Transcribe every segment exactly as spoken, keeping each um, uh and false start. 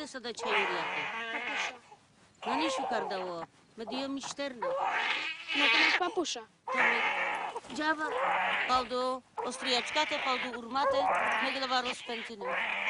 sada çayırlakı. Nani şu karda o? Mediyo müşterli. No to masz papusza. Tabii. Cava. Paldo ostriyaçkate, paldo urmate, meglava rozpentine.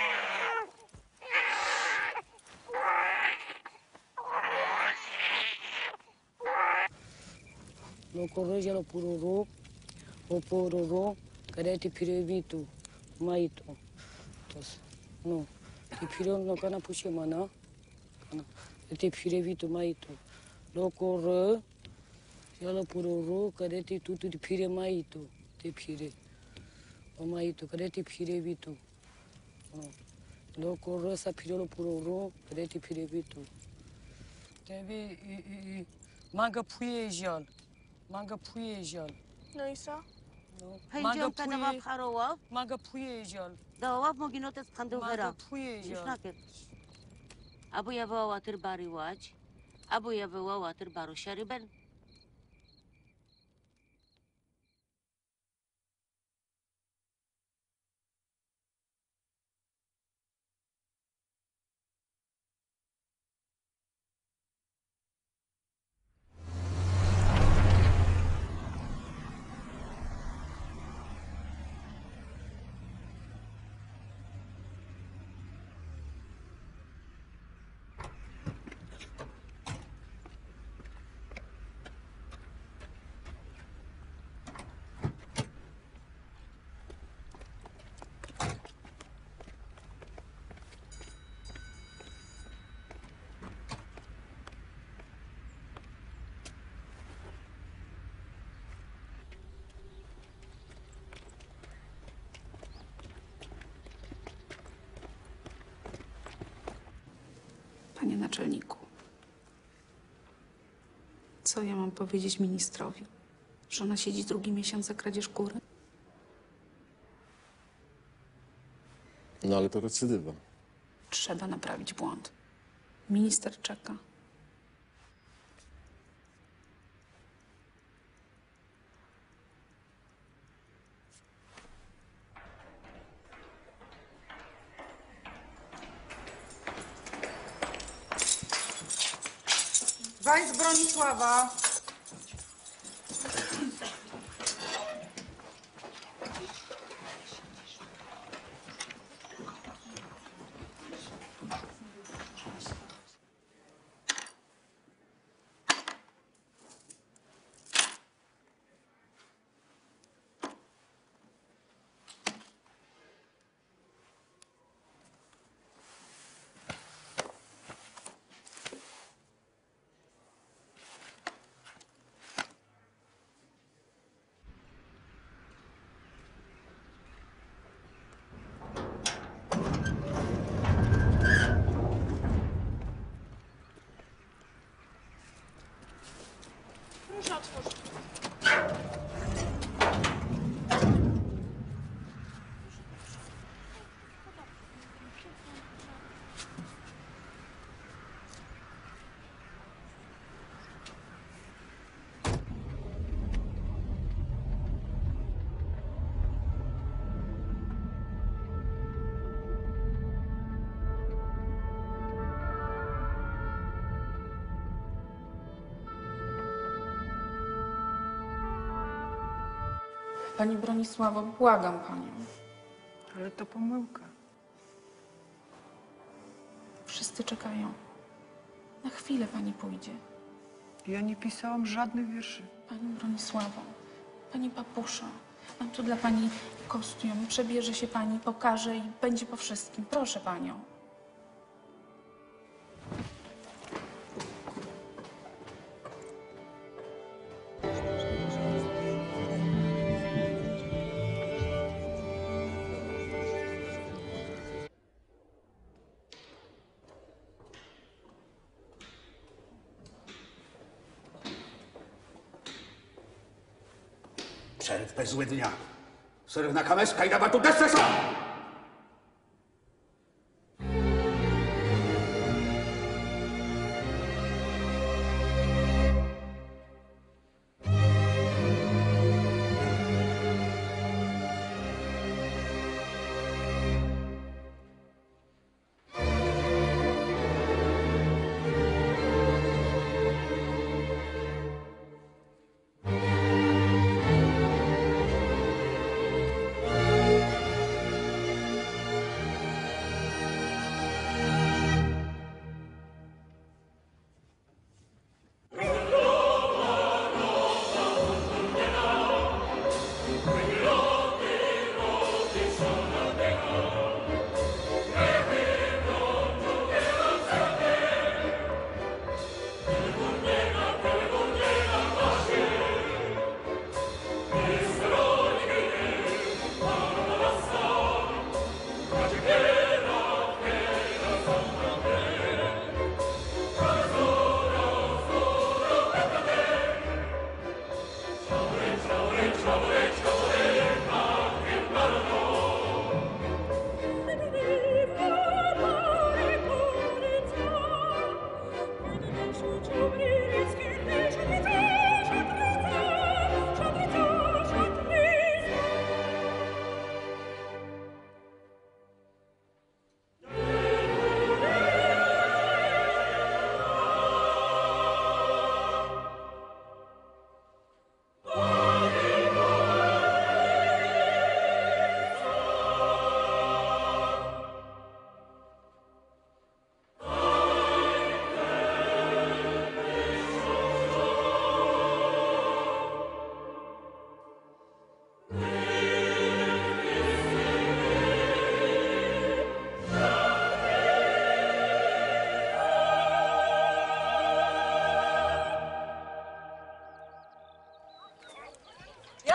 Lo corregge lo puroro, o pororo, cadete pirevitu, maito. Tos, no, ti piro no cana puxe mana, cana, te pirevitu maito. Lo corre, lo puroro, cadete tutu di pire maito, te pire. O maito, cadete pirevitu. Lo corre sa piro lo puroro, cadete pirevitu. Tevi, manga puie jal. Manga puie jal. No i co? Pędzią pedawa pcharoław, Manga puie jal. daław moginotes pchandu Manga vera. puie jal. Sznaket. Abu ja wołała tyr bari łać, abu ja wołała tyr baru siaryben. Panie naczelniku, co ja mam powiedzieć ministrowi? Że ona siedzi drugi miesiąc za kradzież kury? No ale to recydywa. Trzeba naprawić błąd. Minister czeka. Wajs Bronisława. Proszę otworzyć. Pani Bronisławo, błagam panią. Ale to pomyłka. Wszyscy czekają. Na chwilę pani pójdzie. Ja nie pisałam żadnych wierszy. Pani Bronisławo, pani papusza, mam tu dla pani kostium. Przebierze się pani, pokaże i będzie po wszystkim. Proszę panią. Przerw bez zły dnia. Syrewna kameska i dawa tu desesa!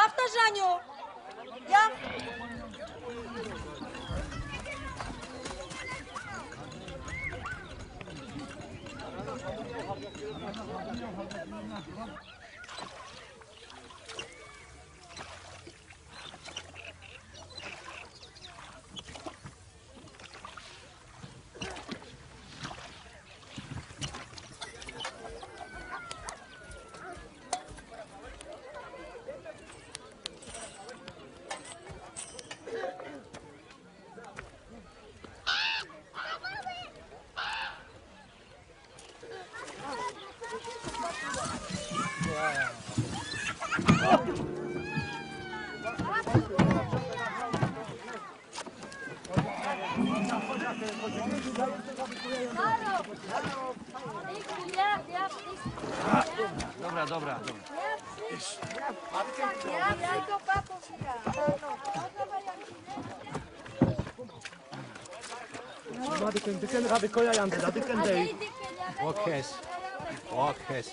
Powtarzaniu! Ja... Dobra, dobra, dobra. Dikken, dikken, ga de koya yandı, da dikken de. Walk has. Walk has.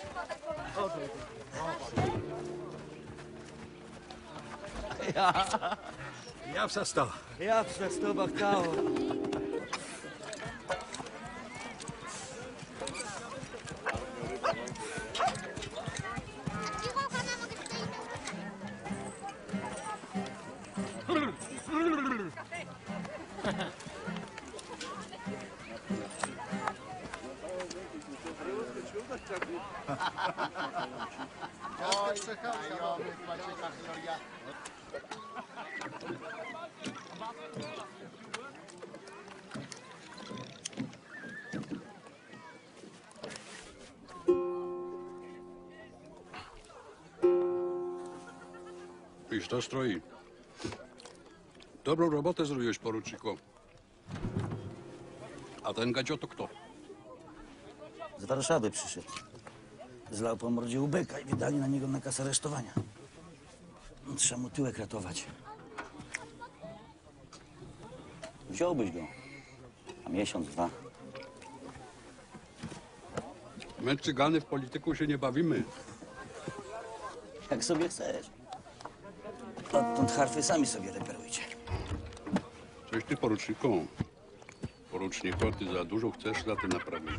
Ja. Ja przestał. Ja przez to bachtało. I to stroi. Dobrą robotę zrobiłeś, poruczniku. A ten Gadzio to kto? Z Warszawy przyszedł. Zlał po mordzie ubyka i wydali na niego nakaz aresztowania. Trzeba mu tyłek ratować. Wziąłbyś go. A miesiąc, dwa. My cygany w polityku się nie bawimy. Jak sobie chcesz. Odtąd harfy sami sobie reperujcie. Coś ty, poruczniku. Poruczniku, ty za dużo chcesz na tym naprawić.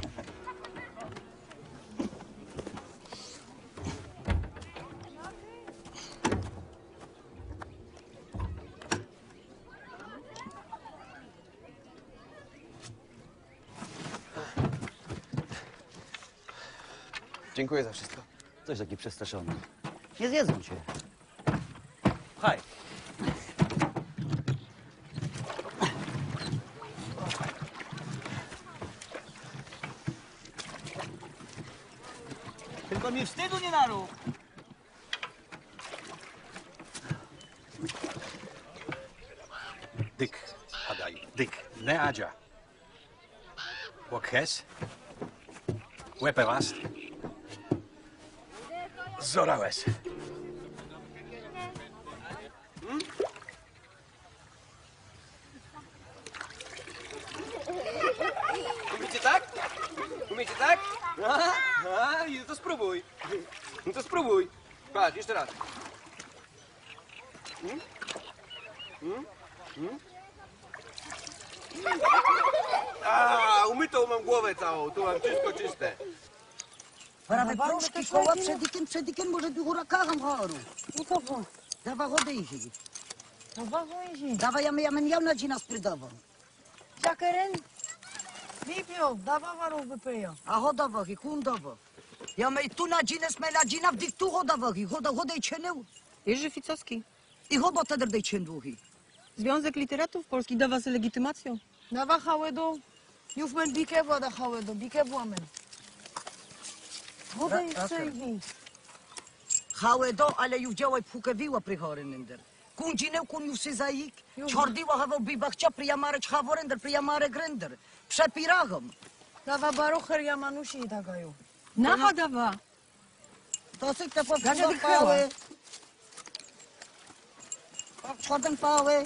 Dziękuję za wszystko. Coś taki przestraszony. Nie zjedzą cię. Haj. Tylko mi wstydu nie narób. Dik, hadaj. Dik. Ne Adja. Walk has. Weperast. Zorałes. Umiecie tak? Umiecie tak? Aha, aha, i to spróbuj. No to spróbuj. Patrz, jeszcze raz. Hmm? Hmm? Hmm? A, umytą mam głowę całą, tu mam wszystko czyste. Prawie pruszki koła przedikiem, przedikiem może du hurakanem haru. No to bo. Dawaj chody idzie. No bo idzie. Dawaj, ja ja ja na dzina sprydował. Zakeren. Wypił, dawa warów wypiją. A hodował i kundował. Ja my tu na dzinę, sme na dzina, w dik tu hodował i hoda hodej cienęł. Jerzy Ficowski. I hobo tedy dej cienduchi. Związek Literatów Polskich dawa z legitymacją. Dawa hawedo. Już men bikę woda hawedo, bikę włamen. Woda jest przejdzie. Hałe do, ale już działaj phukewiła pry chory ninder. Kun dzinę, kun już sy zaik. Czordiła hawał bibachcia prijamareć haworender, prijamare grender. Przepiragom. Dawa barocher ja manusi i tagaju. Nacha dawa. To syk te Gadzie popsuwały. Chodem pały.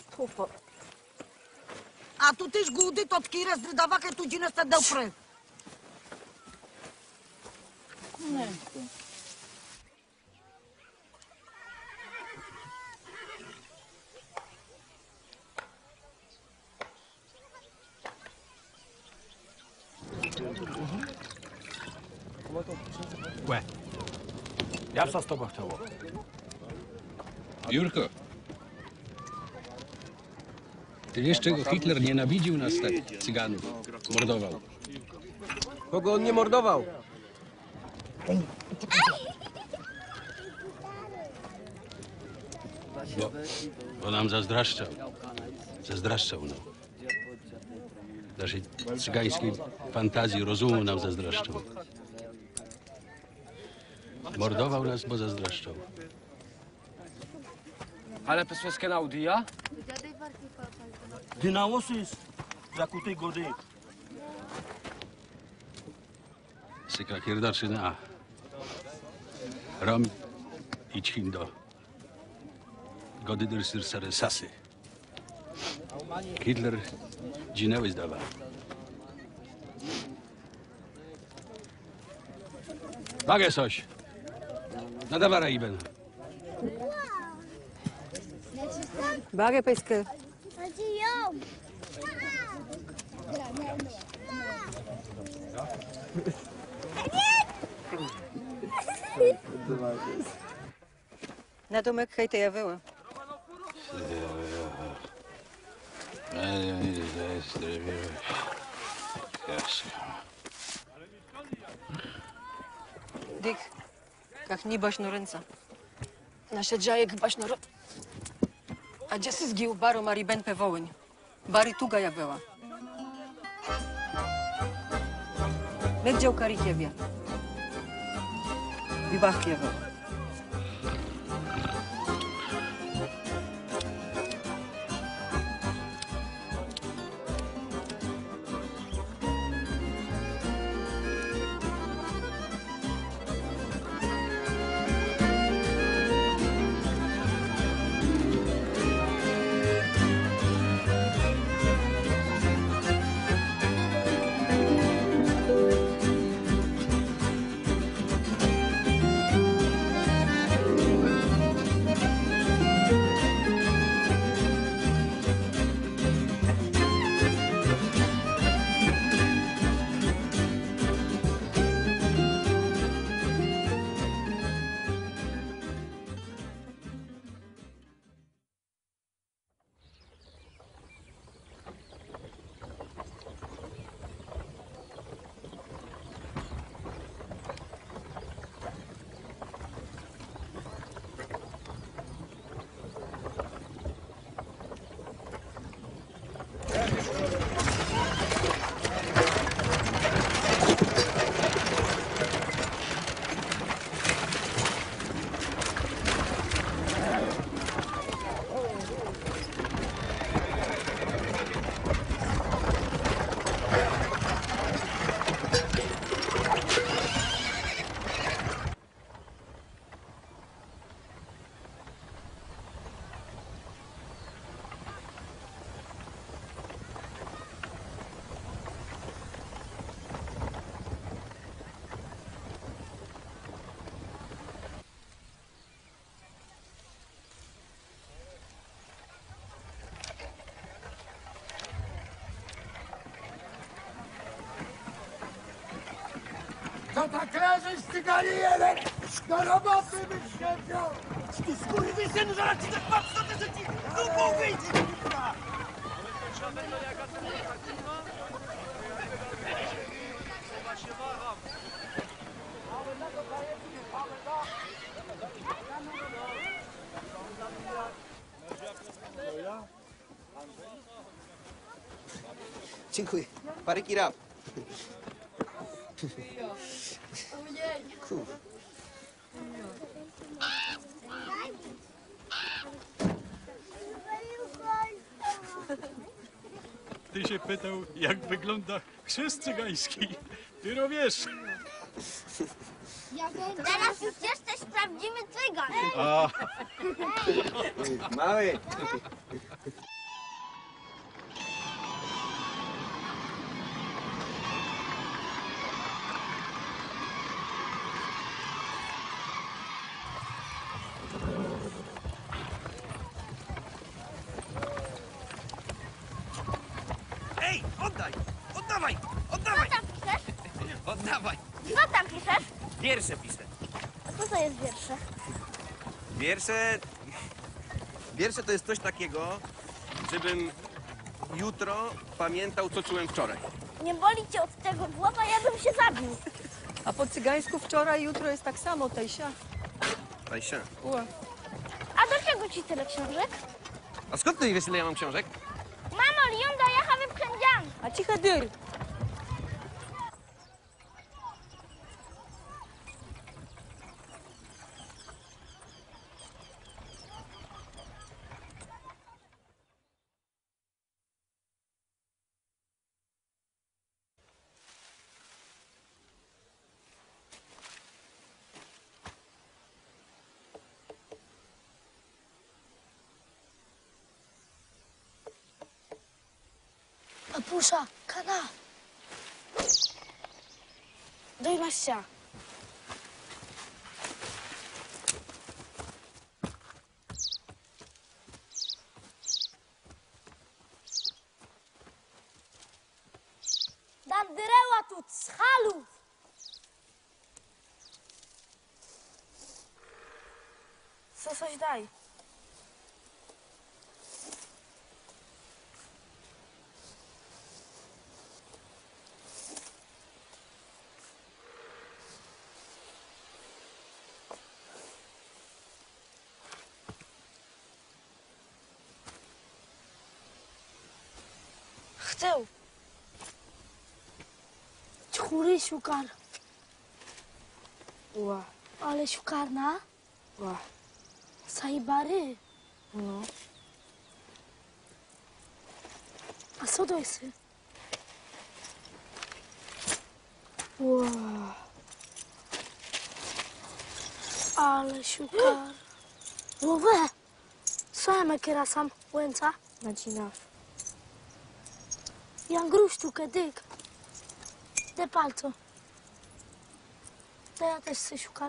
A tu też gudy, to tkires dawake tu dzinę stadał pry. Nie. Łe. Ja co z tobą chciało? Jurko, ty wiesz, czego Hitler nienawidził nas tak, Cyganów? Mordował. Kogo on nie mordował? Bo, bo nam zazdraszczał. Zazdraszczał nam. Naszej cygańskiej fantazji, rozumu nam zazdraszczał. Mordował nas, bo zazdraszczał. Ale pesweskę na Audia? Dynałosis, zakutej gody. Sykra kierdaczyna. Rom idź hindo. Gody dyrsir sare sasy. Hitler dzinęły zdawa. Bagę coś. Nadawara iben. Bagę peskę. Na domek hejte ja wyła. Dik, kach nie baś no ręca. Nasze dziajek baś no ro... A gdzie sy zgił baro Mari Ben Pewołyń? Bari tuga ja była. My dział karikiewia. Wibach kiewa. Co tak leżysz, cyganie jeden? Do roboty byś się wziął! Ty skurwysynu, zaraz ci tak patrzę, że ci zupą wyjdzie, kurwa! Dziękuję. Paryki rap. Cool. Ty się pytał, jak wygląda chrzest cygański. Ty no wiesz. Teraz już jesteś prawdziwy cygan. A. Mały. Ej, oddaj! Oddawaj! Oddawaj! Co tam piszesz? Oddawaj! Co tam piszesz? Wiersze piszę. A co to jest wiersze? Wiersze... Wiersze to jest coś takiego, żebym jutro pamiętał, co czułem wczoraj. Nie boli cię od tego głowa, ja bym się zabił. A po cygańsku wczoraj, jutro jest tak samo, Tejsia. Tajsia. Ua. A do czego ci tyle książek? A skąd ty wiesz, ile ja mam książek? Mamo, Liunda, ja chawę wszędzian. A cicha dyr. Papusza, kana. Daj maścia. Dandyreła tu, z halów. Co coś daj. Chcę. Чхури шукар. Ła, Ale szukarna. ła. Sajbary. No. A co to jest? Ła. Ale szukar. Łowę. Co ja kiera sam łęca? Nacina. Jan grusztukę, dyk. De palco. To ja też chcę szukar.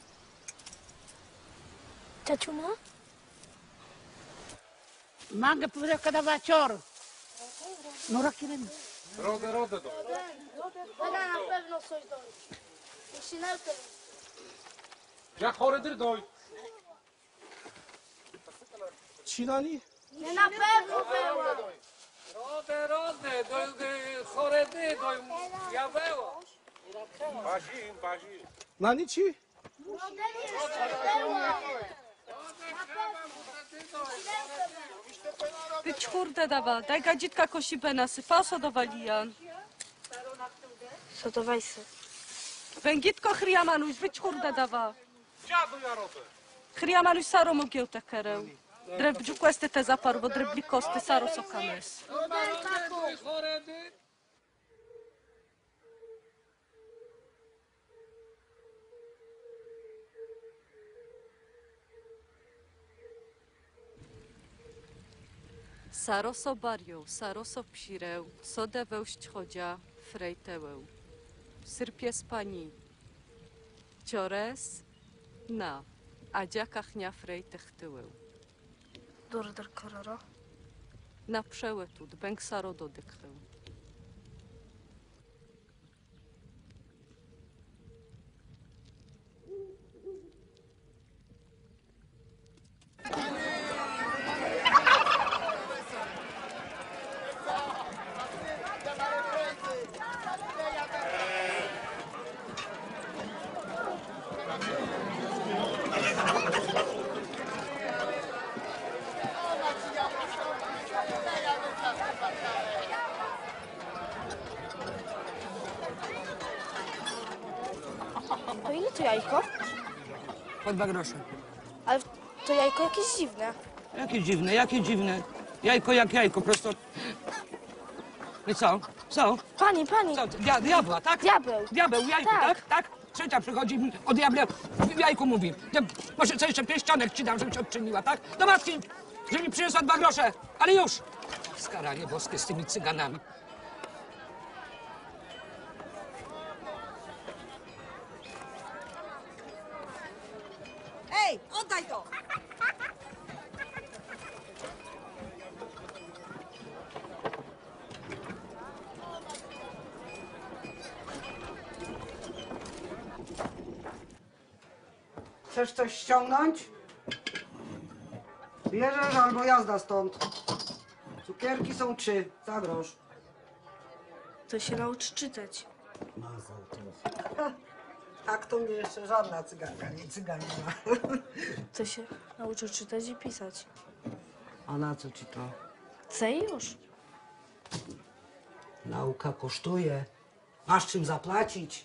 Ciaciuna? Manga powiedział, kada wacior. No rakirem. Rodę, rodę do. Ona na pewno coś dojdzie. Jeśli na to... Jak chory doj. Cinani? Nie na pewno była. Rodę, rodę, do chory dy, do jaweła. Bazi, bazi. Na nici? Ty czwórte dawa, daj gadzitka kosipę nasypał, co do walijan. Co to wajsy? Węgitko chriamanuś, wy czwórte dawa. Dziadu ja rodę. Chriamanuś saro mogieł tekerę. Dreb dżukwesty te zaparu, bo drebli kosty saro sokames. Chory dy. Saroso barią, saroso psireł, sodę wełść chodzia, frejtełę. Syrpie z pani. Ciores, na, a dziakachnia frejtech tyłeł. Durder kororo. Na przełetut, bęk saro dodykcheł. To ile to jajko? Po dwa grosze. Ale to jajko jakieś dziwne. Jakie dziwne, jakie dziwne. Jajko jak jajko, prosto... I co? Co? Pani, pani. Co? Dia, diabła, tak? Diabeł. Diabeł, jajko, tak? Tak. Tak? Trzecia przychodzi, o diable, w jajku mówi. Ja, może co jeszcze pieszczonek ci dam, żeby się odczyniła, tak? Do matki, żeby mi przyniosła dwa grosze, ale już. Skaranie boskie z tymi cyganami. Ej, oddaj to! Chcesz coś ściągnąć? Bierzesz albo jazda stąd. Cukierki są trzy, za grosz. To się nauczy czytać. Tak to mnie jeszcze żadna cyganka nie cyganiła. To się nauczy czytać i pisać. A na co ci to? Chcę już. Nauka kosztuje. Masz czym zapłacić.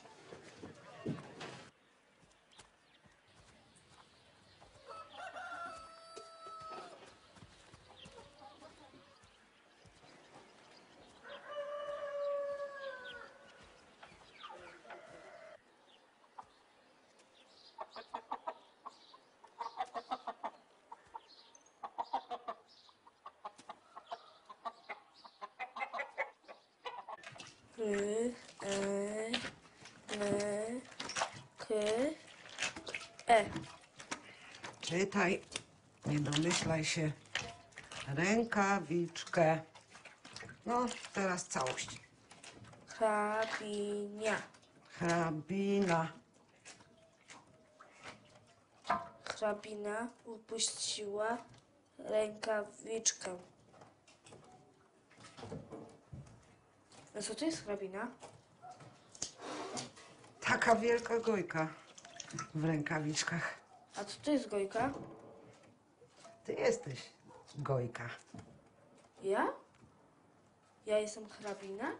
R, E, N, K, E. Czytaj, nie domyślaj się. Rękawiczkę. No, teraz całość. Hrabinia. Hrabina. Hrabina upuściła rękawiczkę. A co to jest hrabina? Taka wielka gojka w rękawiczkach. A co to jest gojka? Ty jesteś gojka. Ja? Ja jestem hrabina?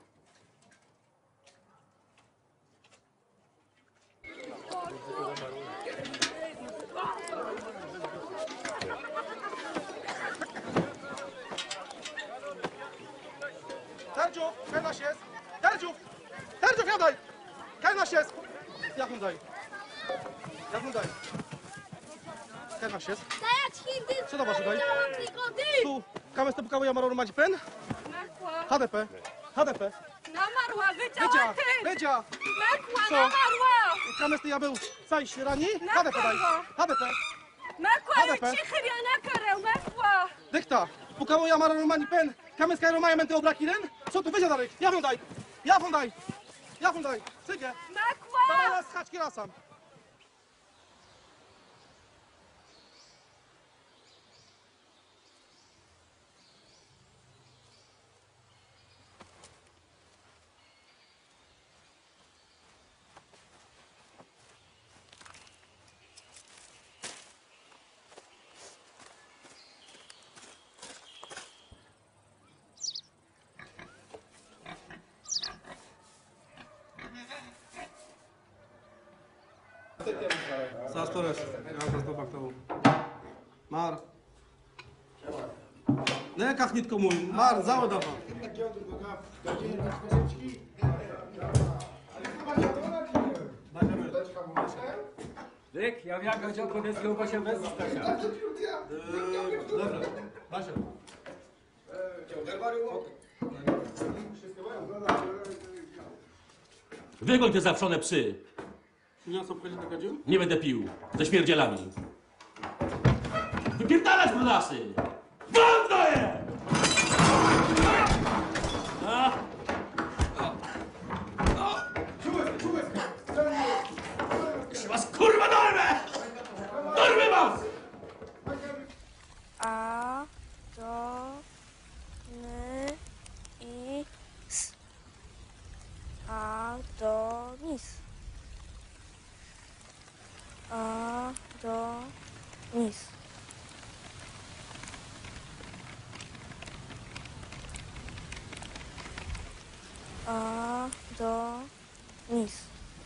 Terdziów, kaj nasz jest! Terdziów! Terdziów, jadaj! Kaj nasz jest! Jak mu daj? Jak mu daj? Kaj nasz jest? Co to masz tutaj? Tu, kamer to pukało jamaroru macie pen? H D P, H D P. Namarła, Lydia, wyciała ty! Lydia! Mekła, Co? namarła! Kamer to ja był caj rani? H D P daj! H D P! Mekła, H D P. cichy na karę, mekła! Dykta! Pukało jamaroru mani pen! Kamer skajro maja menty obraki ren? Co tu wyjdzie dalej? Ja wam daj! Ja wam daj! Ja wam daj! Cygę! Mekła! Dawaj raz haczki rasam! Zaraz to resztę. Ja zaraz to baktawu. Mar. Ne kach nitko mój. Mar, załe dawa. Dyk, ja wiem, jak chciał kobieckiego, bo się bez Stasia. Dobra, Basia. Wygoń te zawszone psy. Nie co powiedzieć na kadziu? Nie będę pił. Ze śmierdzielami. Wypierdalać brudasy! Wolno je! A? Jeszcze was kurwa dorwę! Dorwę was! A, do, ny, i, s. A, do, nis. A, do, nis. A, do, nis.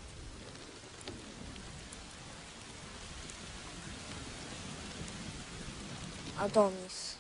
Adonis.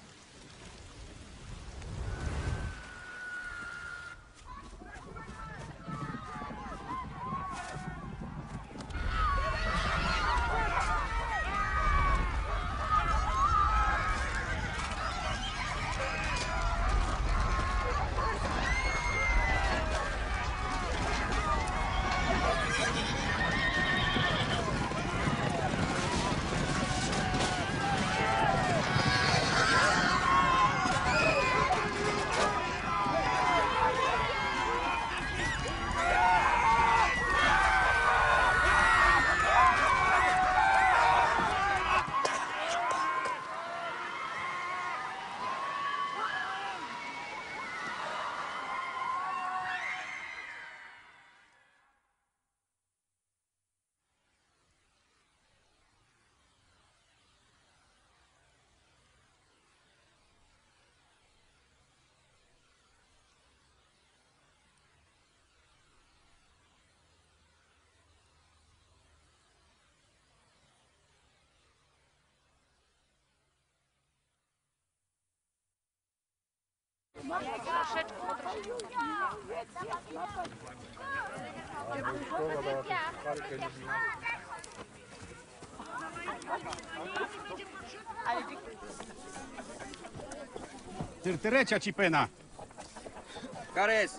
Tyrtyrecia ci pena. Kares.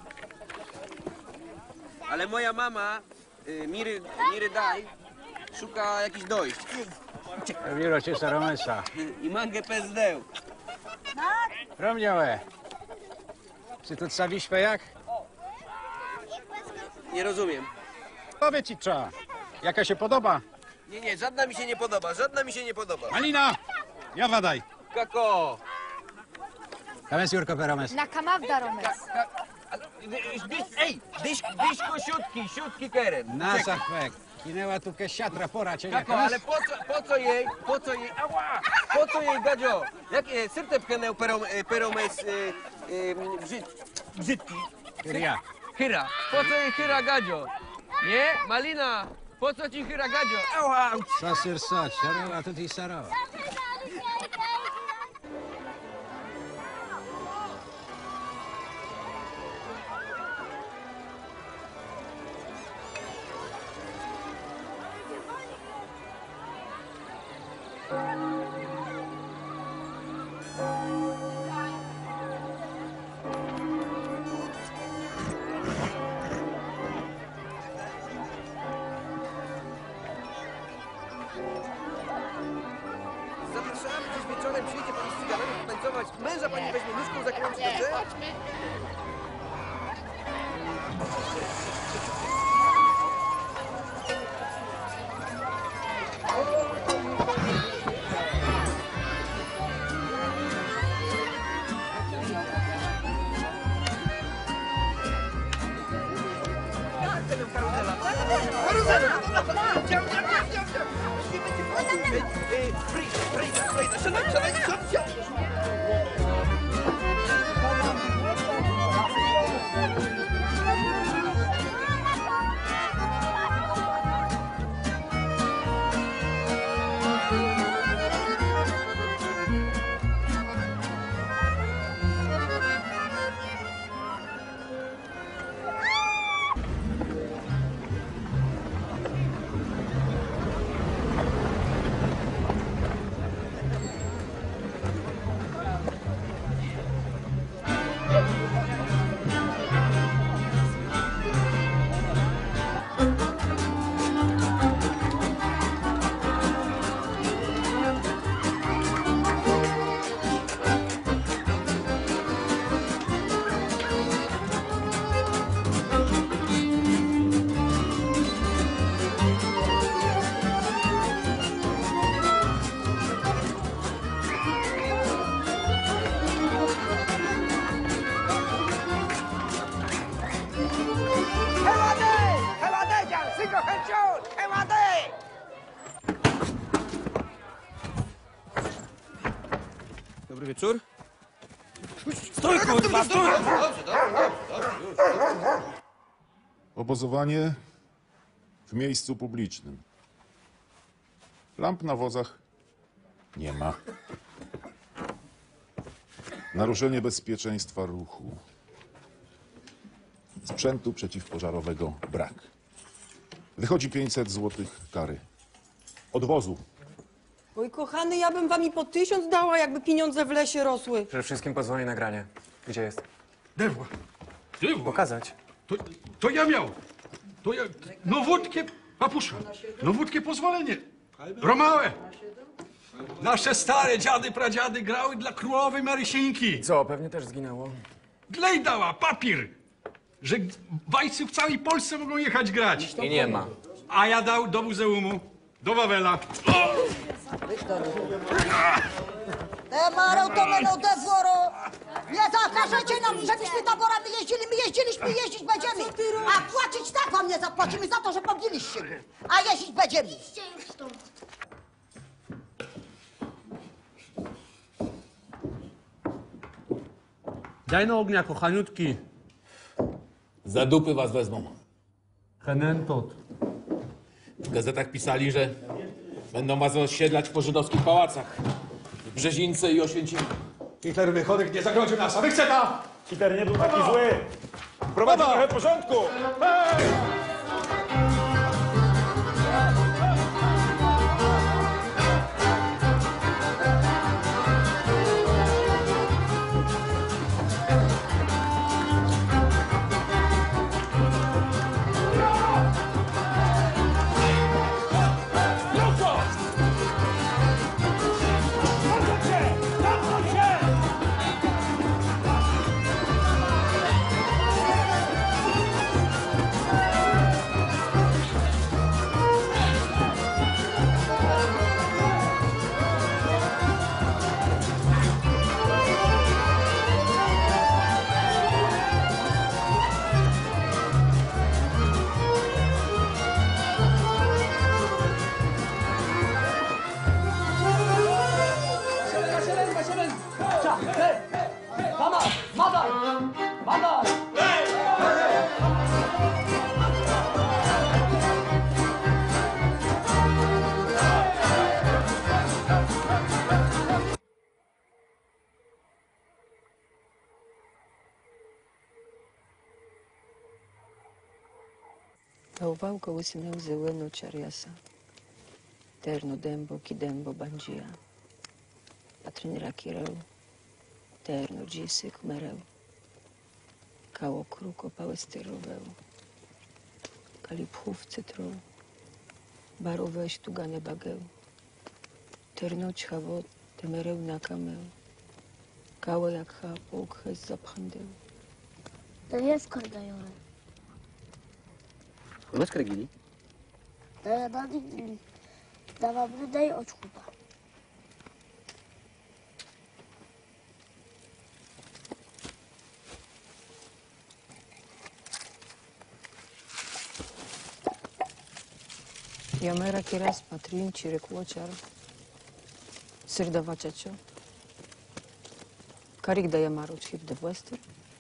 Ale moja mama, y, Miry, Miry Daj, szuka jakichś dojść. Viro ci saromesa. I mangę pezdeu. Romiałe. Czy to cawi jak? Nie rozumiem. Powiedz ci cza. Jaka się podoba? Nie, nie, żadna mi się nie podoba, żadna mi się nie podoba. Malina! Ja wadaj. Kako! Kames Jurko Peromes. Na kamawda, Romes. Ej, dyś, dyśko siutki, siutki keren. Nasa chwek. Kinęła tu kesiatra pora cię Kako, ale po co, po co jej, po co jej, ała! Po co jej, Gadzio? Jak e, syrte pchenę perom, e, peromes e, e, brzyd, brzydki? Hyria. Hyra. Po co jej hyra, Gadzio? Nie? Malina, po co ci hyra, Gadzio? Ała! Sasir soć, sarowa tu ti sarowa. Zapraszamy, dziś wieczorem przyjdzie pani z cyganami potańcować. Męża pani weźmie nóżką za kręcę. Karuzela! Dział, dział, dział, dział, dział! Frejda, Frejda, Frejda, siadaj, siadaj, siadaj! Dobry wieczór. Stój, kurwa, stój! Dobrze, dobrze, dobrze, już. Obozowanie w miejscu publicznym. Lamp na wozach nie ma. Naruszenie bezpieczeństwa ruchu. Sprzętu przeciwpożarowego brak. Wychodzi pięćset złotych kary. Odwozu. Oj, kochany, ja bym wam i po tysiąc dała, jakby pieniądze w lesie rosły. Przede wszystkim pozwoli nagranie. Gdzie jest? Dewa. Dewa. Pokazać. To, to ja miał. To ja... No wódkę, papusza. No wódkę pozwolenie. Romałe. Nasze stare dziady, pradziady grały dla królowej Marysieńki. Co, pewnie też zginęło. Glej dała, papier, że bajcy w całej Polsce mogą jechać grać. I nie ma. A ja dał do muzeum, do Wawela. O! Te marą to będą te woro. Nie zakażecie nam, żebyśmy taborami jeździli. My jeździliśmy, jeździć będziemy. A płacić tak wam nie zapłacimy za to, że pobiliście go. A jeździć będziemy. Daj na ognia, kochaniutki. Za dupy was wezmą. Henentot. W gazetach pisali, że będą was osiedlać po żydowskich pałacach. W Brzezińce i Oświęcimiu. Hitler wychodek nie zagroził nas, a wy chce ta! Hitler nie był taki zły. Wprowadził trochę porządku. Hej! Tauvau kołysineu zełeno czariasa. Terno dębo kidębo bandzia. Patrynra kireu. Terno dzisyk mereu. Kało kruko pałestyroweł. Kalipchów cytrą. Baro weź tugane bageł. Terno ćchawo temereł nakameu. Kało jak ha połk hez zapchandeł. To jest kordajore. Unasz kragili? Da da di da va brudej oczkupa. Yamera kiras patrin çirek uçar. Sırda çaço. Karik da yamaru çhip de wester.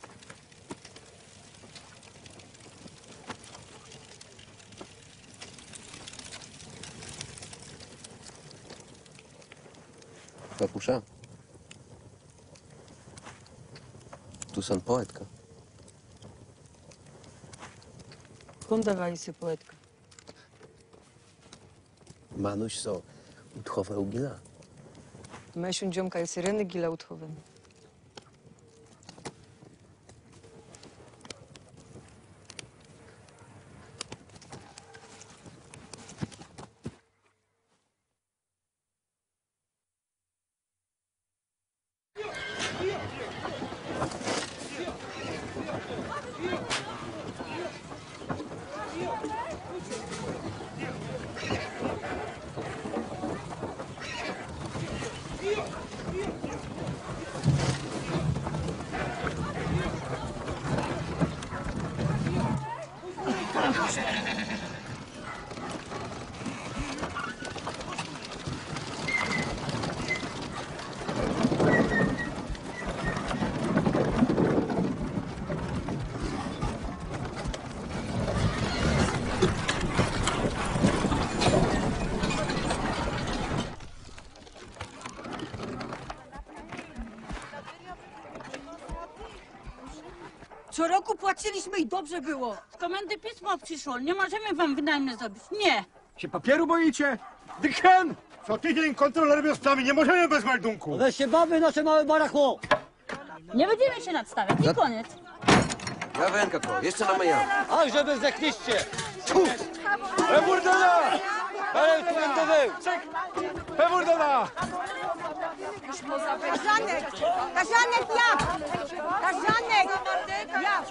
Papusza, tu są poetka. Kondawaj się poetka. Manuś so utchował gila. Mesiun dziomka jest syreny gila utchowem. Co roku płaciliśmy i dobrze było. Z komendy pismo przyszło. Nie możemy wam wynajmniej zrobić. Nie. Się papieru boicie? Dychen! Co tydzień kontroler robią sprawy, nie możemy bez meldunku. Weź się bawy, nasze małe barachło. Nie będziemy się nadstawiać. I koniec. Ja węka to, jeszcze na meja. Ach, żeby zdechliście. Pewurdona! Ale tu będę był. Pewurdona! Kazanek! Kazanek jak? Kazanek! Jak?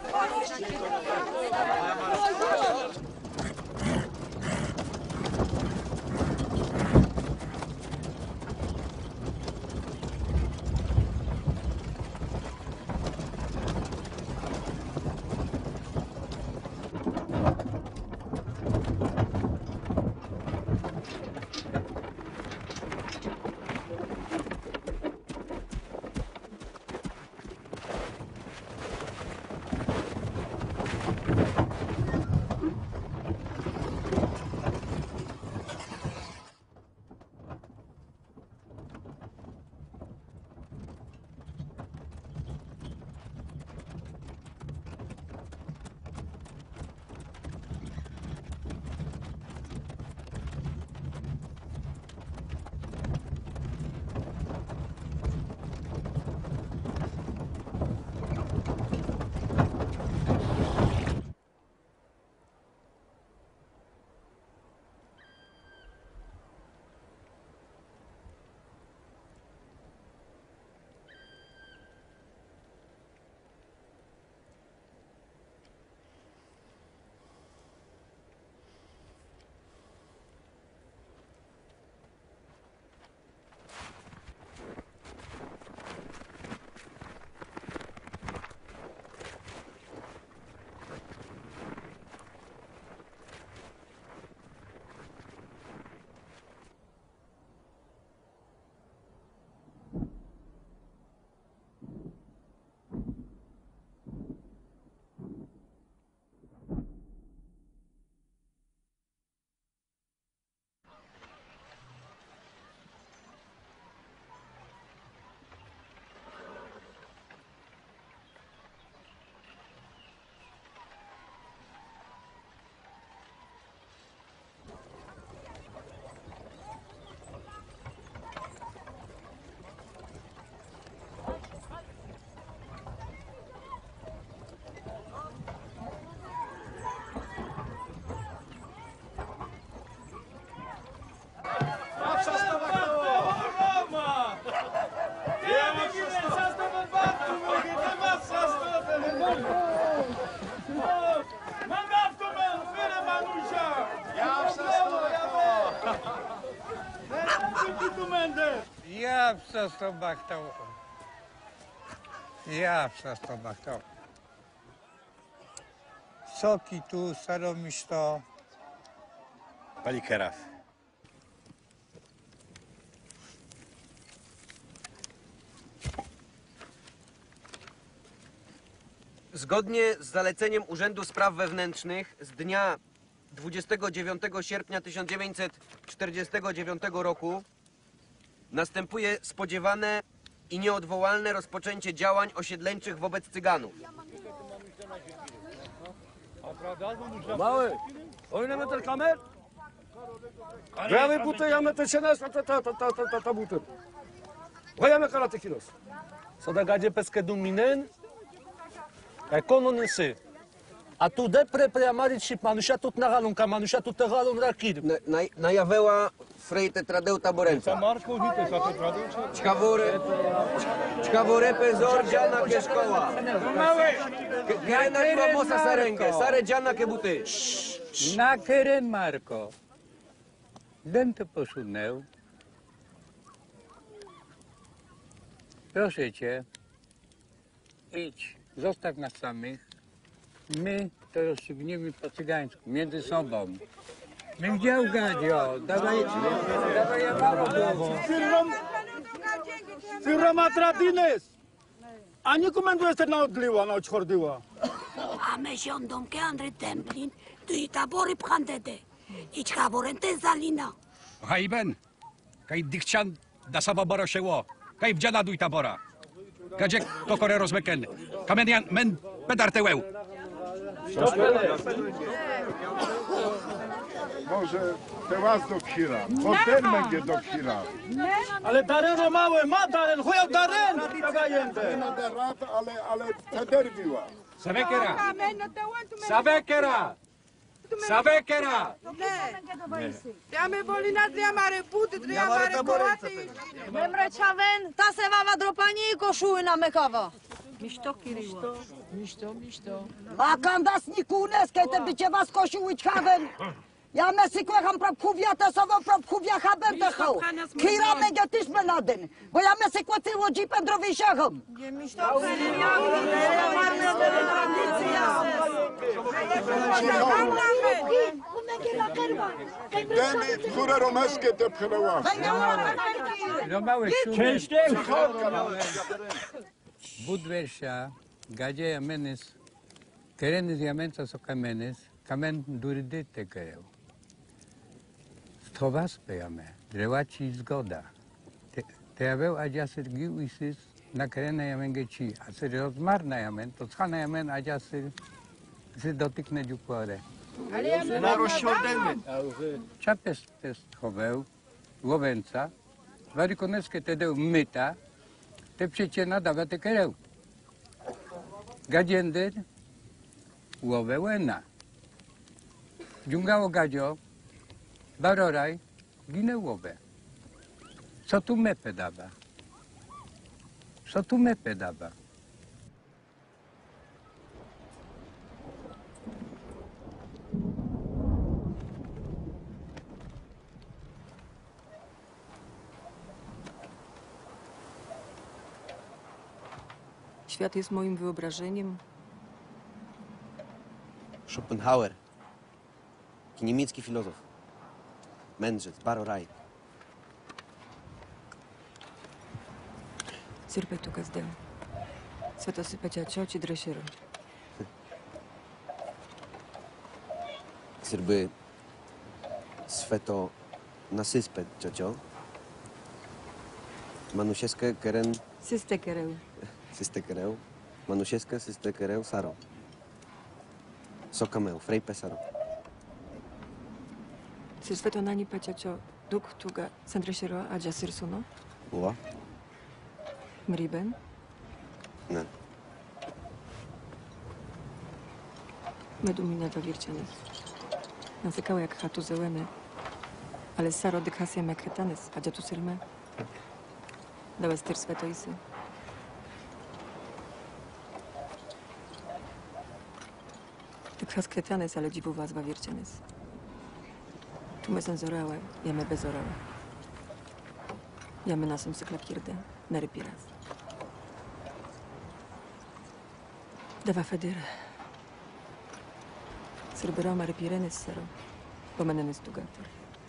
będę! Ja przez to bachtał. Ja przez to bachtał. Soki tu, staromiś to. Palikeraw. Zgodnie z zaleceniem Urzędu Spraw Wewnętrznych z dnia dwudziestego dziewiątego sierpnia tysiąc dziewięćset czterdziestego dziewiątego roku następuje spodziewane i nieodwołalne rozpoczęcie działań osiedleńczych wobec Cyganów. Mały, oj na ten kamer? Gramy buty, ja metę się nas, ta ta ta ta ta ta ta buty. Wajamy karate kilos. Sodagadje peskę duminen, ekonomysy. A tu depre preamarit ship manusia tut nagalun, manusia tut nagalun rakir. Najaweła frejte tradeuta borenca. Czkawore, czkawore pezor dziana ke szkoła. Gena ma mosa sarenkę, sare dziana ke buty. Na keren Marko. Den to posunął. Proszę cię, idź, zostaw nas samych. My to rozstrzygniemy po cygańsku, między sobą. Bym chciał Gadzio, dawaj, dawaj ja brawo. Firma Tradines! A nie komentujesz ten na odliła, na odchordyła. A my siądą ke Andry Templin, tu i tabory pchantete. I czkaborente zalina. Hajben, kaj dychcian da sama boro się ło, kaj wdziana duj tabora. Gadziek to kore rozmeken, kamenian men pedartełeł. Może te was do kira, potem będzie do kira. Ale Dareno małe, ma Daren, chuja Daren! Ale, ale te derbiła. Savekera! Savekera! Savekera! Triame bolina, triamare puty, triamare kołaty. Memre čaven, ta se vava dropani i košuj na mekava. Mišto, Kirilo. Mišto, mišto. A kandas ni kunes, kaj te biće vas košuj čaven. Ja me si kveham prop kuvja te sovo prop kuvja haber te hau. Kira me getiš me naden. Bo ja me si kvati u džipen drovi šahom. Demi, które romeskie te przelełasz. No mały Częściej! Budwersha, Gadzie Jamenes, Kerenes Jamenca so Kamenes, Kamen durdyte kereł. Stowas pejame, drewaci zgoda. Te jaweł adjasyr gił isys na kerena jamenge ci, a syr rozmar na jamen, to schana jamen adjasyr sy dotykne dziukłore. Na rozsiądemy. Czapes test choweł, łowęca, warikoneskie te deł myta, te przecie nadawa te kereł. Gadziender, łowę łena. Dziungało gadzio, baroraj, ginę łowę. Co tu mepę dawa? Co tu mepę dawa? Świat jest moim wyobrażeniem. Schopenhauer, niemiecki filozof, mędrzec, baroraj. Sirpe tu gazdeu. Sveto sypecia cioci dresiero. Sirby sveto nasyspet, ciocio. Manusieskę keren... Systekereu. Systekereu. Manusieskę systekereu saro. Sokameu, frej pesaro. Sir sveto nani pecia duk tuga sandresiero adja sirsuno. Uwa? Mriben. Ne. Medumina dwa wircianes. Nazykał jak chatu zełemy. Ale saro dykhasia mekretanes, adja tu sirme. Dała styr svetoisy. Dykchas kretanes, ale dziwu was dwa wircianes. Tu me senzorałe, ja me bezorałe. Jamy nasem syklakirde, narypiras. Dawa fedir. Syrbero marypirenes sero, pomenenes tugator.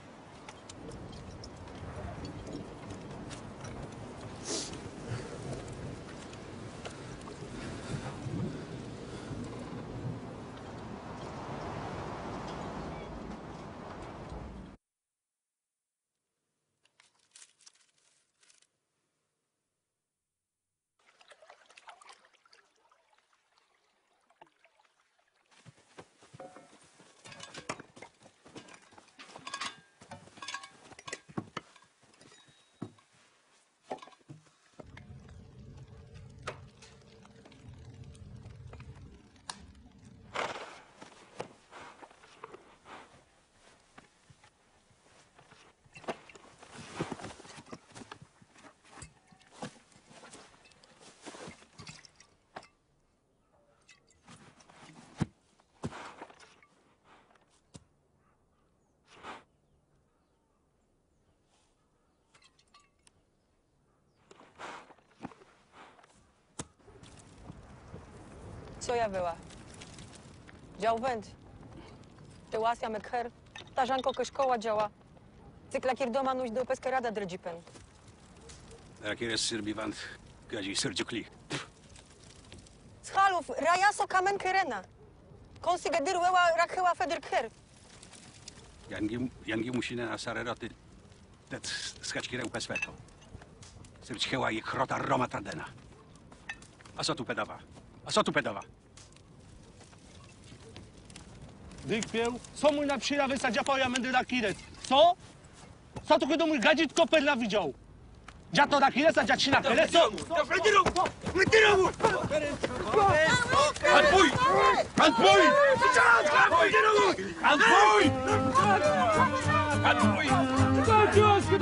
Co ja była? Dział węd. Te łasja mekher. Ta żanko koszkoła działa. Cyklakir doma nuś do peskerada dredzipen. Rakires Sirbiwand, gadzi Serdziukli. Schalów, rajaso kamen kerena. Konsigadir weła rakheła feder kher. Jangi, jangi musine na sareroty. Tet skaczkirę pesweto. Syrćcheła i chrota Roma Tardena. A co tu pedawa? A co tu pedawa? Dykpieł, co mój na psira wysadzia poja mendy rakiret? Co? Co tu kiedy mój gadzit koperla widział? Dzia to rakiret, a dzia ci na kele, co? Anpuj! Anpuj! Anpuj! Anpuj! Anpuj!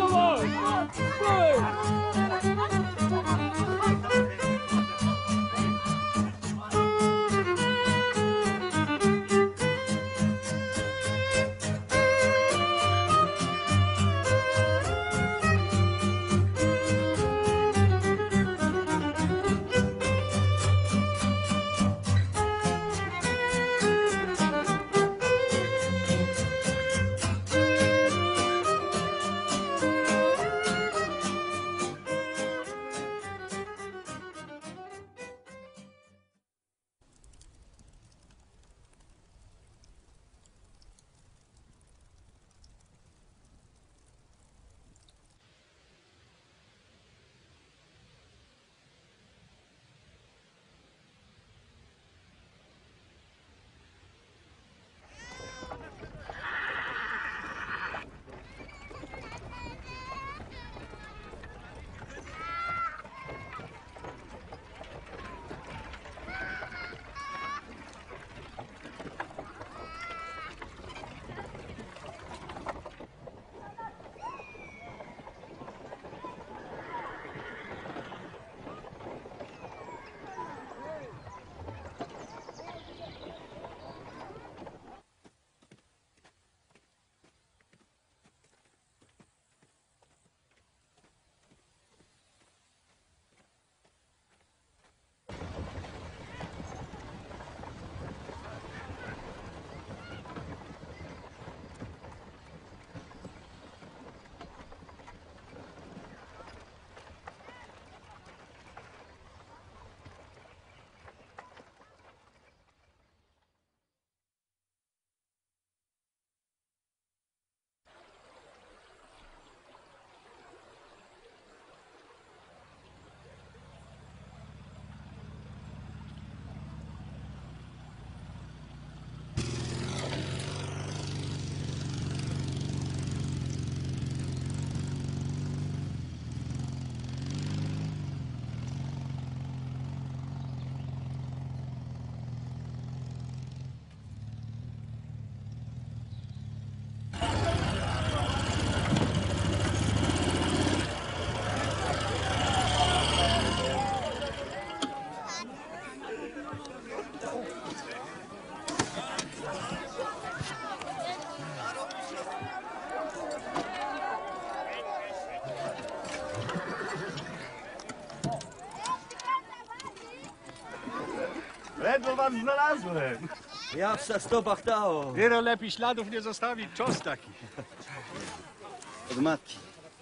go wam znalazłem. Ja w Sastobach dao. Wiele lepiej śladów nie zostawić, czos taki. Od matki.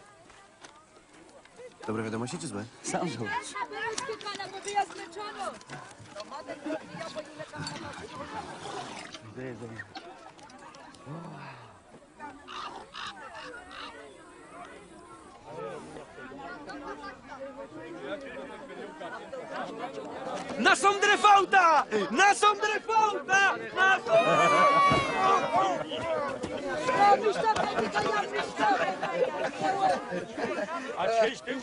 Dobre wiadomości czy złe? Sam zobacz. Na są drefauta! Na są drefauta! Na są... A cześć tym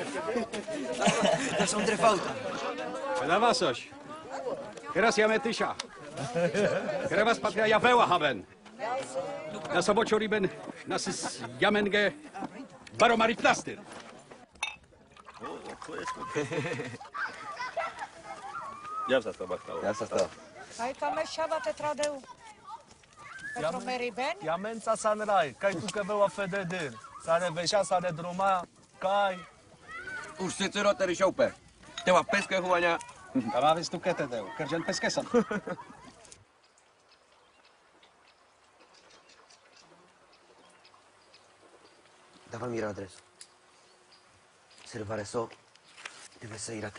Na są drefauta. Pedawa coś. Teraz jamy tysia. Teraz patria jaweła haben. Na sobocio riben nas is jamenge baromari plastyr. Ja w Sastobach dao. Ja w Sastobach. Kaj tam siada te tradeu. Petro Mary Ben? Ja menca sanraj, kaj tuke była fededyr. Sare vesia, sare druma, kaj. Už si cero tady šoupe. Tewa peské chuvania. A má vys tu keteteu. Keržen peskesan. Dava mi adres. Servare so. Deve se irate.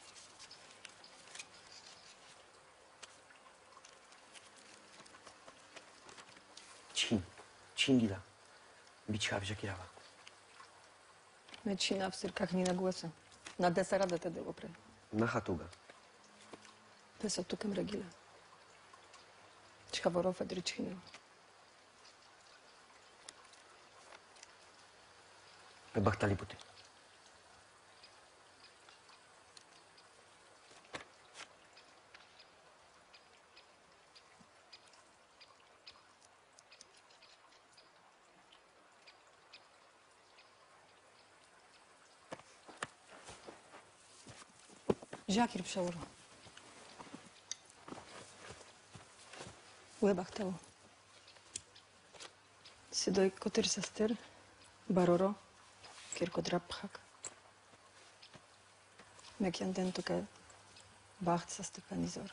Chin. Chingida. Bicha wziakirawa. Начина в сырках ни на гласа. На деса радата да го прави. На хатуга. Песо тукам рагила. Чхаворов адричхина. Пе бахтали пути. Жакир пшауро. Уебахтаво. Седой котир састер, бароро, киркодрапхак. Мекянден тука бахт са степанизор.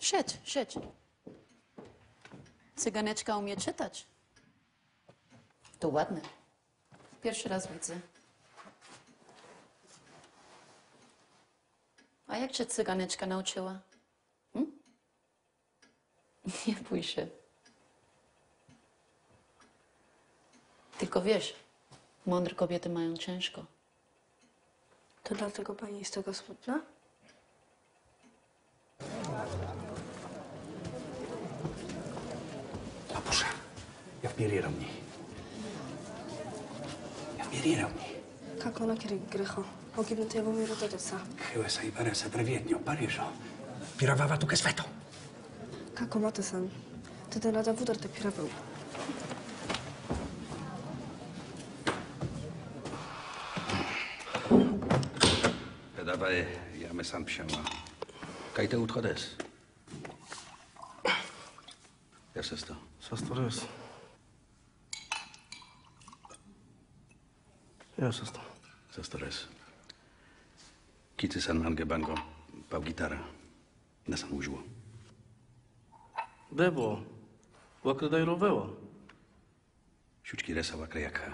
Siedź, siedź. Cyganeczka umie czytać. To ładne. Pierwszy raz widzę. A jak cię cyganeczka nauczyła? Hm? Nie bój się. Tylko wiesz, mądre kobiety mają ciężko. To dlatego pani jest taka smutna? Papuša, ja vpiriram-ni. Ja vpiriram-ni. Kako nakiri greho? Pogibnuti je Bomiru dedeca. Chyba sa i paresa previetnio, Parižo. Piravava tu ke sveto. Kako matesan? Teda rada vudar te piravel. Pedava je, jame sam pšama. Kaj te uthodes? Ja se sto. Sastores. Ja se sto. Sastores. Kiti san mange bango, pau gitara. Nasan uživo. Debo, wakredaj rovelo. Šučki resa vakrejaka.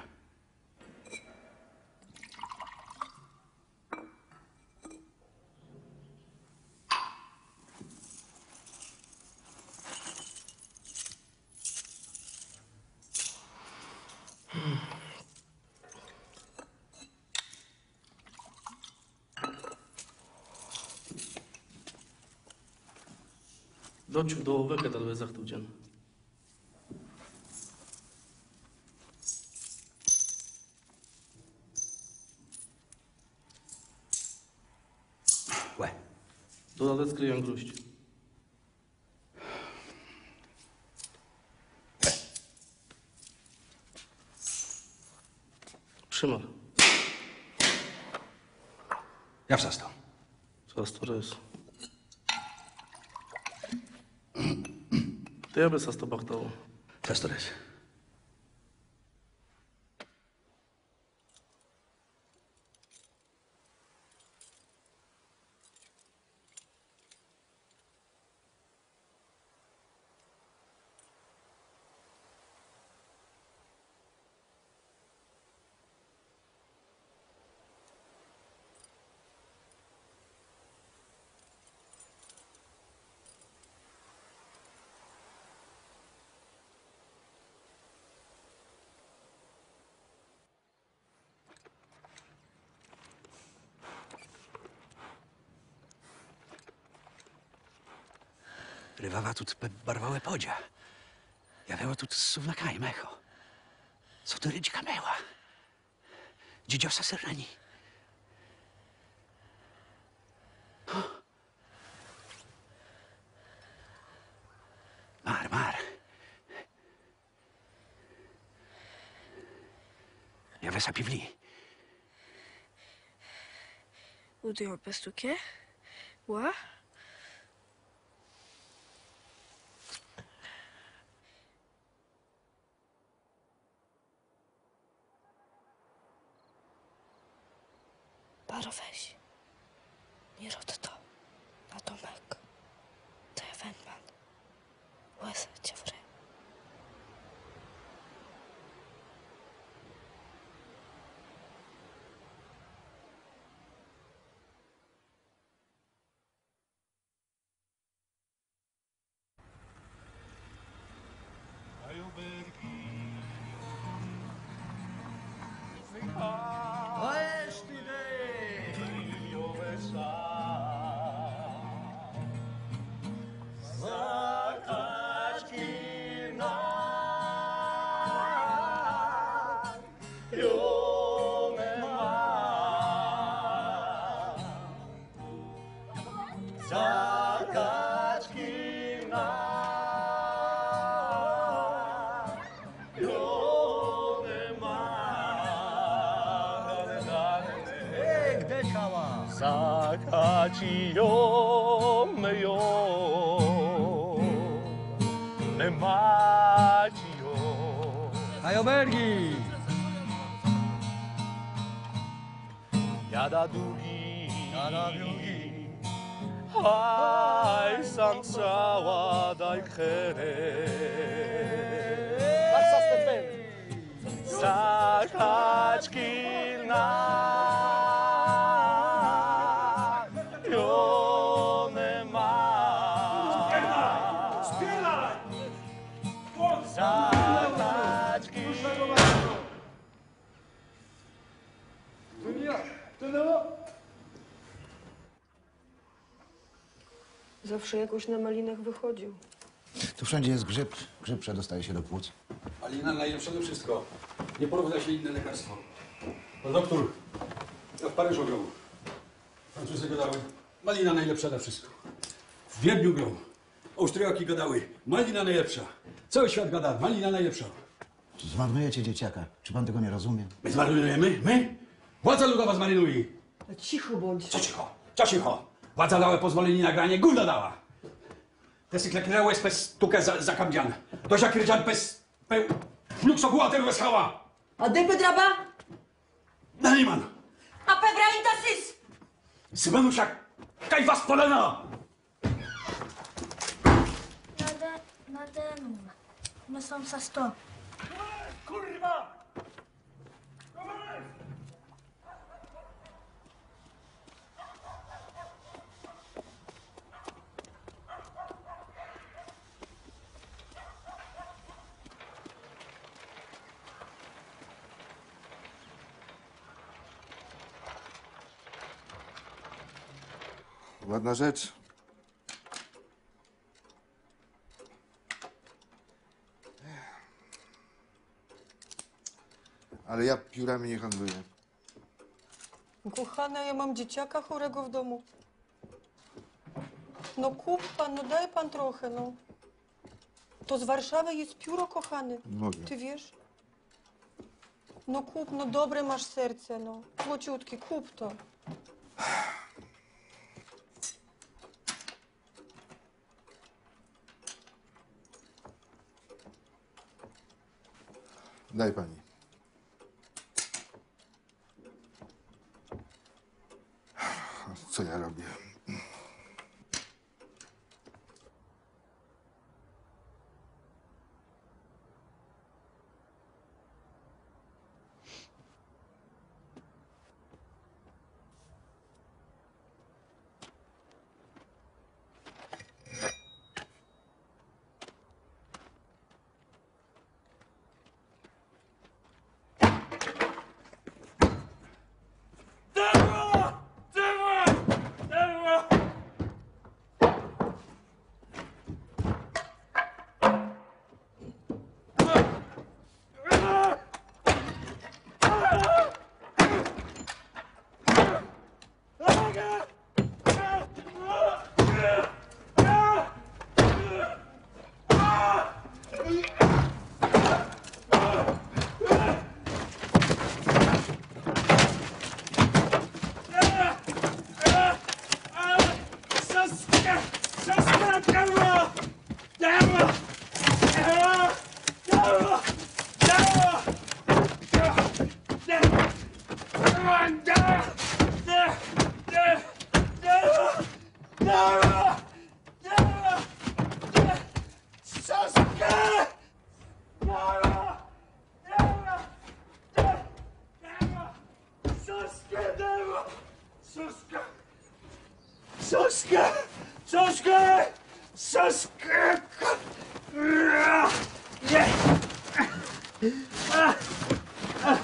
Doću do ovega da dove zahtuđen. Łe. Dodać skryję gruść. Przymar. Ja wsastał. Sastores. Te aby sa to bachtało. Sastores. Rywała tu barwałe podzia. Ja wiało tu suwnakaj mecho. Co to rydźka meła? Dzidziosa serrani. Mar, mar. Ja wesa pivli. Udio pestuke? Ła? Baro weź. Nie rod to. Na domek. To ja wędman. Łezę cię wry. Sakaciyo meyo ne maciyo. Kajobergi! Jada długi, jada długi, Aj, sam cała daj chere. Zahaczki na jone ma. Spielaj! Zahaczki. Zawsze jakoś na malinach wychodził. Tu wszędzie jest grzyb. Grzyb przedostaje się do płuc. Malina najlepsza to wszystko. Nie porówna się inne lekarstwo. Pan doktor, ja w Paryżu grał. Francuzy gadały, malina najlepsza na wszystko. W Wiedniu grał. Austriaki gadały, malina najlepsza. Cały świat gada, malina najlepsza. Zmarnujecie dzieciaka. Czy pan tego nie rozumie? My zmarnujemy? My? Władza ludowa zmarnuje. Cicho bądź. Co cicho? Co cicho? Władza dała pozwolenie na granie, gulda dała. Te cykle krełes pes tukę za, za kamdzian. To jak rydżan pes peł flukso guater weszała. A de Pedraba? Naliman. A Pebrainta sis! Sybanusiak, kaj was polena! Nade, nade mną. My są za sto. Kurwa! Ładna rzecz. Ale ja piórami nie handluję. Kochana, ja mam dzieciaka chorego w domu. No kup pan, no daj pan trochę, no. To z Warszawy jest pióro, kochany. Mogę. Ty wiesz? No kup, no dobre masz serce, no. Złociutki, kup to. Daj pani. Co ja robię? Soska! Soska! Soska! Nie! A! A!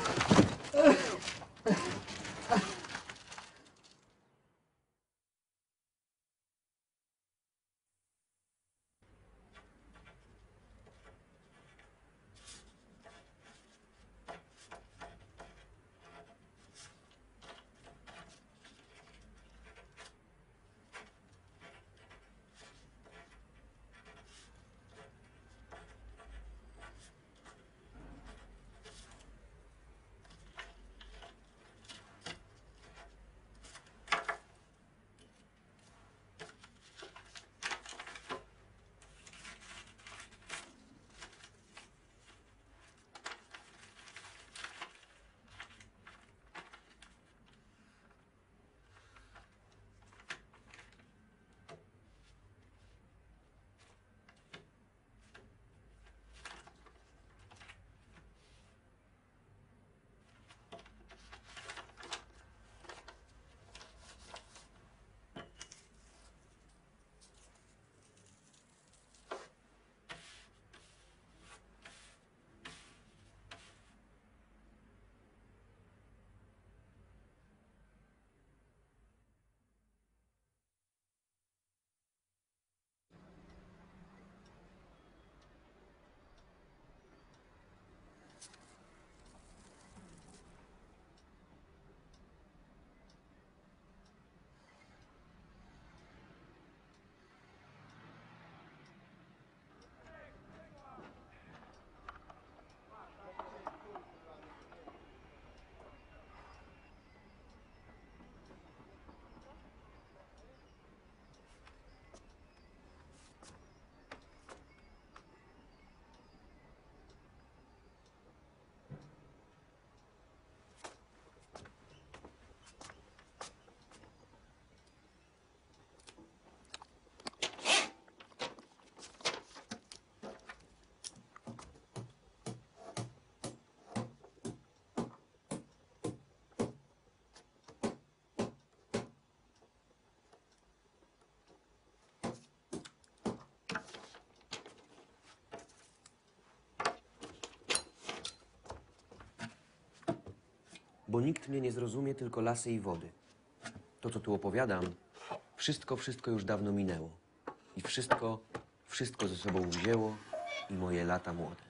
bo nikt mnie nie zrozumie, tylko lasy i wody. To, co tu opowiadam, wszystko, wszystko już dawno minęło. I wszystko, wszystko ze sobą wzięło i moje lata młode.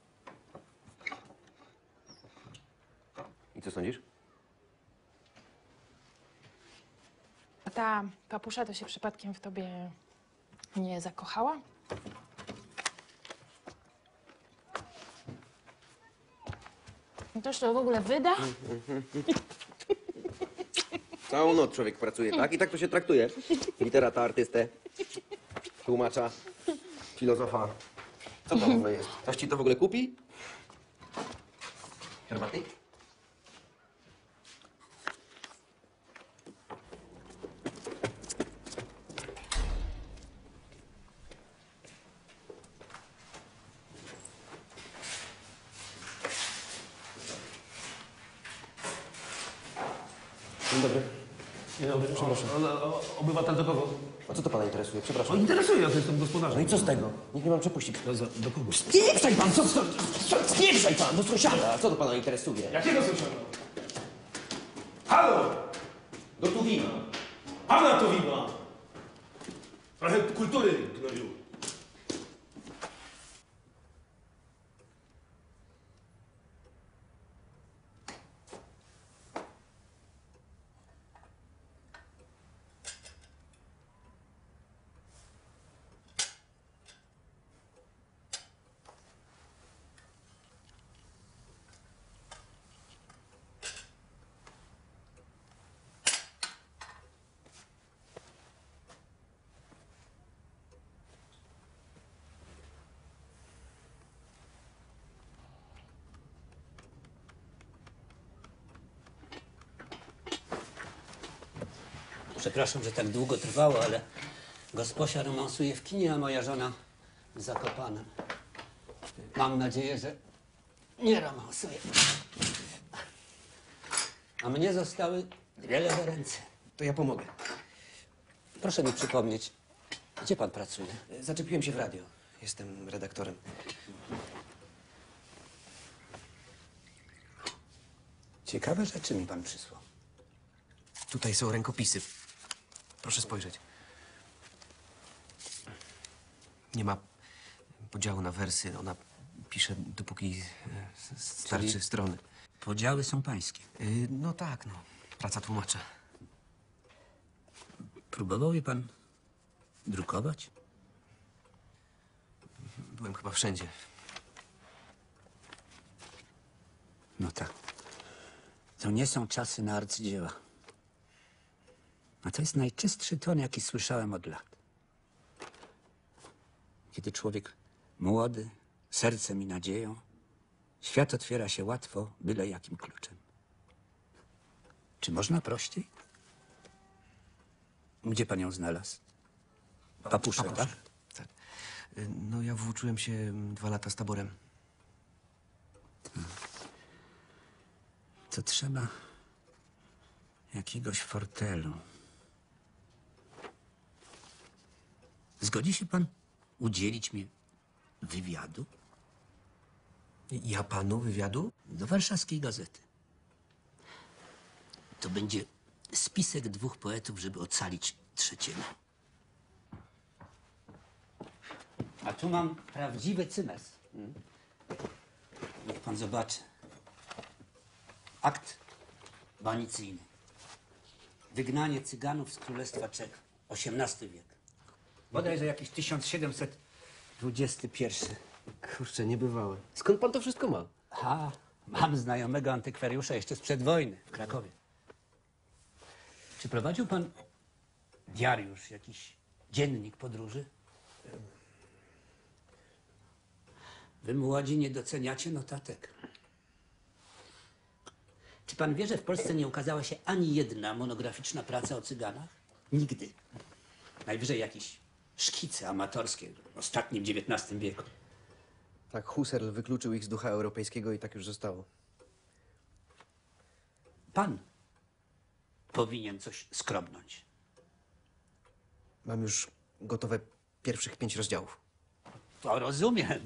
I co sądzisz? A ta papusza to się przypadkiem w tobie nie zakochała? No toż to w ogóle wyda? Całą noc człowiek pracuje, tak? I tak to się traktuje. Literata, artystę, tłumacza, filozofa. Co to w ogóle jest? Ktoś ci to w ogóle kupi? Herbaty? Dzień dobry. Dzień dobry, przepraszam. O, o, obywatel do kogo? A co to pana interesuje? Przepraszam. O, interesuje, ja to jestem gospodarzem. No i co z tego? Nikt nie mam przepuścić. Do, do, do kogo? Spieprzaj pan! Co, co, co, spieprzaj pan do sąsiada! Co to pana interesuje? Jakiego sąsiada? Halo! Do Tuwima. Pana Tuwima! Trochę kultury, gnoju. Przepraszam, że tak długo trwało, ale gosposia romansuje w kinie, a moja żona w Zakopanem. Mam nadzieję, że nie romansuje. A mnie zostały dwie lewe ręce. To ja pomogę. Proszę mi przypomnieć, gdzie pan pracuje? Zaczepiłem się w radio. Jestem redaktorem. Ciekawe rzeczy mi pan przysłał. Tutaj są rękopisy. Proszę spojrzeć. Nie ma podziału na wersy. Ona pisze, dopóki e, starczy Czyli strony. Podziały są pańskie. Y, no tak, no. Praca tłumacza. Próbował je pan drukować? Byłem chyba wszędzie. No tak. To nie są czasy na arcydzieła. A to jest najczystszy ton, jaki słyszałem od lat. Kiedy człowiek młody, sercem i nadzieją, świat otwiera się łatwo, byle jakim kluczem. Czy można prościej? Gdzie pan ją znalazł? Papuszę, tak? Tak. Y, No ja włóczyłem się mm, dwa lata z taborem. To trzeba jakiegoś fortelu. Zgodzi się pan udzielić mi wywiadu? Ja panu wywiadu? Do warszawskiej gazety. To będzie spisek dwóch poetów, żeby ocalić trzeciego. A tu mam prawdziwy cymes. Niech pan zobaczy. Akt banicyjny. Wygnanie Cyganów z Królestwa Czech. osiemnasty wiek. Bodajże jakiś tysiąc siedemset dwudziesty pierwszy. Kurczę, niebywałe. Skąd pan to wszystko ma? Ha, mam znajomego antykwariusza jeszcze sprzed wojny w Krakowie. Czy prowadził pan diariusz, jakiś dziennik podróży? Wy młodzi nie doceniacie notatek. Czy pan wie, że w Polsce nie ukazała się ani jedna monograficzna praca o Cyganach? Nigdy. Najwyżej jakieś szkice amatorskie w ostatnim dziewiętnastym wieku. Tak, Husserl wykluczył ich z ducha europejskiego i tak już zostało. Pan powinien coś skrobnąć. Mam już gotowe pierwszych pięć rozdziałów. To rozumiem.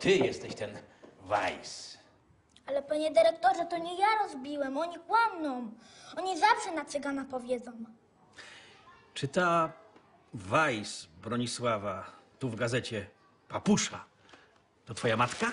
ty jesteś ten Weiss. Ale panie dyrektorze, to nie ja rozbiłem, oni kłamną. Oni zawsze na cygana powiedzą. Czy ta Weiss Bronisława tu w gazecie Papusza to twoja matka?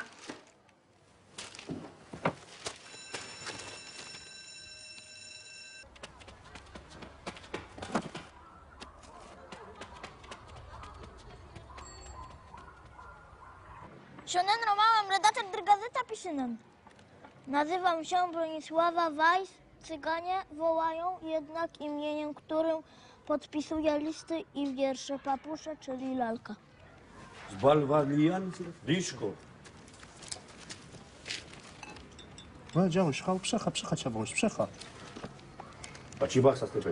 Sionen Romałem, redaktor der Gazeta Pisynen. Nazywam się Bronisława Weiss. Cyganie wołają jednak imieniem, którym podpisuje listy i wiersze Papusze, czyli lalka. Zbalwalian Liszko. No, działaś, chał, przecha, przecha, trzeba przecha. A ci baksa z typem.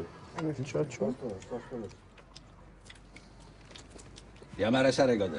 Ja marę sarę godę.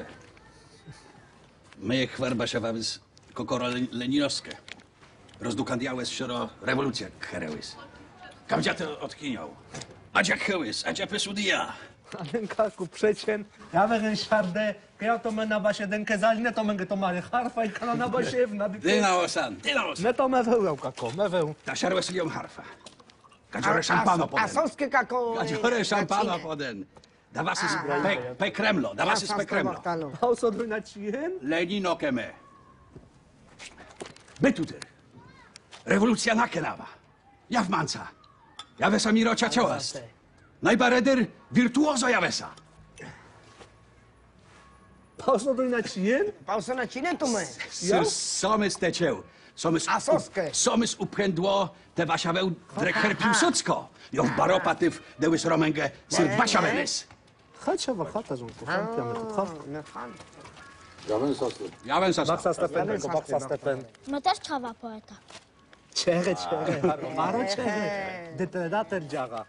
My chwarba szawawys kokoro leninowskie. Rozdukandiałes szoro rewolucja herełys. Kamdzia to odkiniał. Adzia hełys, adzia pesudia. Ale kaku, przecien. Ja wegen szardę, ja to me na basie denkę zalinę, to męgę to mare harfa i kana na basie w nad... Ty na osan, ty na osan. Me to me wełeł, kako, me weł. Ta szarłes lią harfa. Kadziore szampano poden. A soskie kako... Kadziore szampano poden. Dawasy z pe, pe Kremlo, dawasy z pe Kremlo. A osodruj na cien? Lenino keme. My tutaj. Rewolucja nakenawa. Ja w manca. Ja wesa mirocia ciołast. Najbareder wirtuozo ja wesa. Osodruj na cien? Pausa na cinem to my. Somys tecieł. Somys A soskę? Somys upchędło te wasiaweł drekher Piłsudsko. Jo w baropatyw dełys romęgę syr wasiawelys. Chodź, wa chata, żonku, chętniamy tu chata. Ja wem sosy. Ja wem sosy. Baksa Stepen, tylko baksa Stepen. My też trzeba poeta. Czere, czere. Maro czere. Detedater dziara.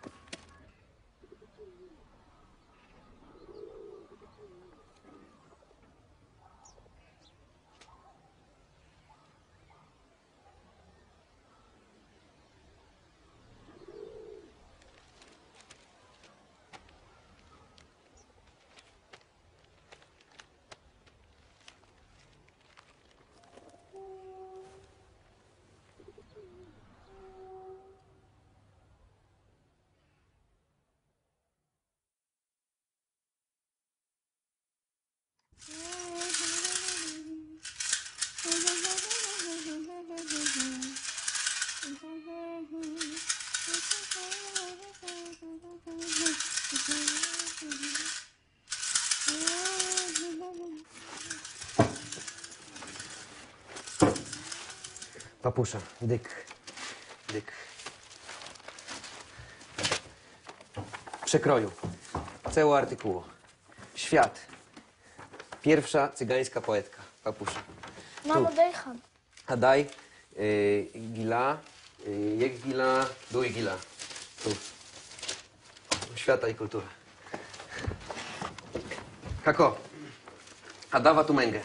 Papusza, dyk, dyk. Przekroju. Całe artykułu. Świat. Pierwsza cygańska poetka. Papusza. Mamo, dejcham. Hadaj, y, Gila, y, jak Gila, duj Gila. Tu. Świata i kultura. Kako. Hadawa tu męgę.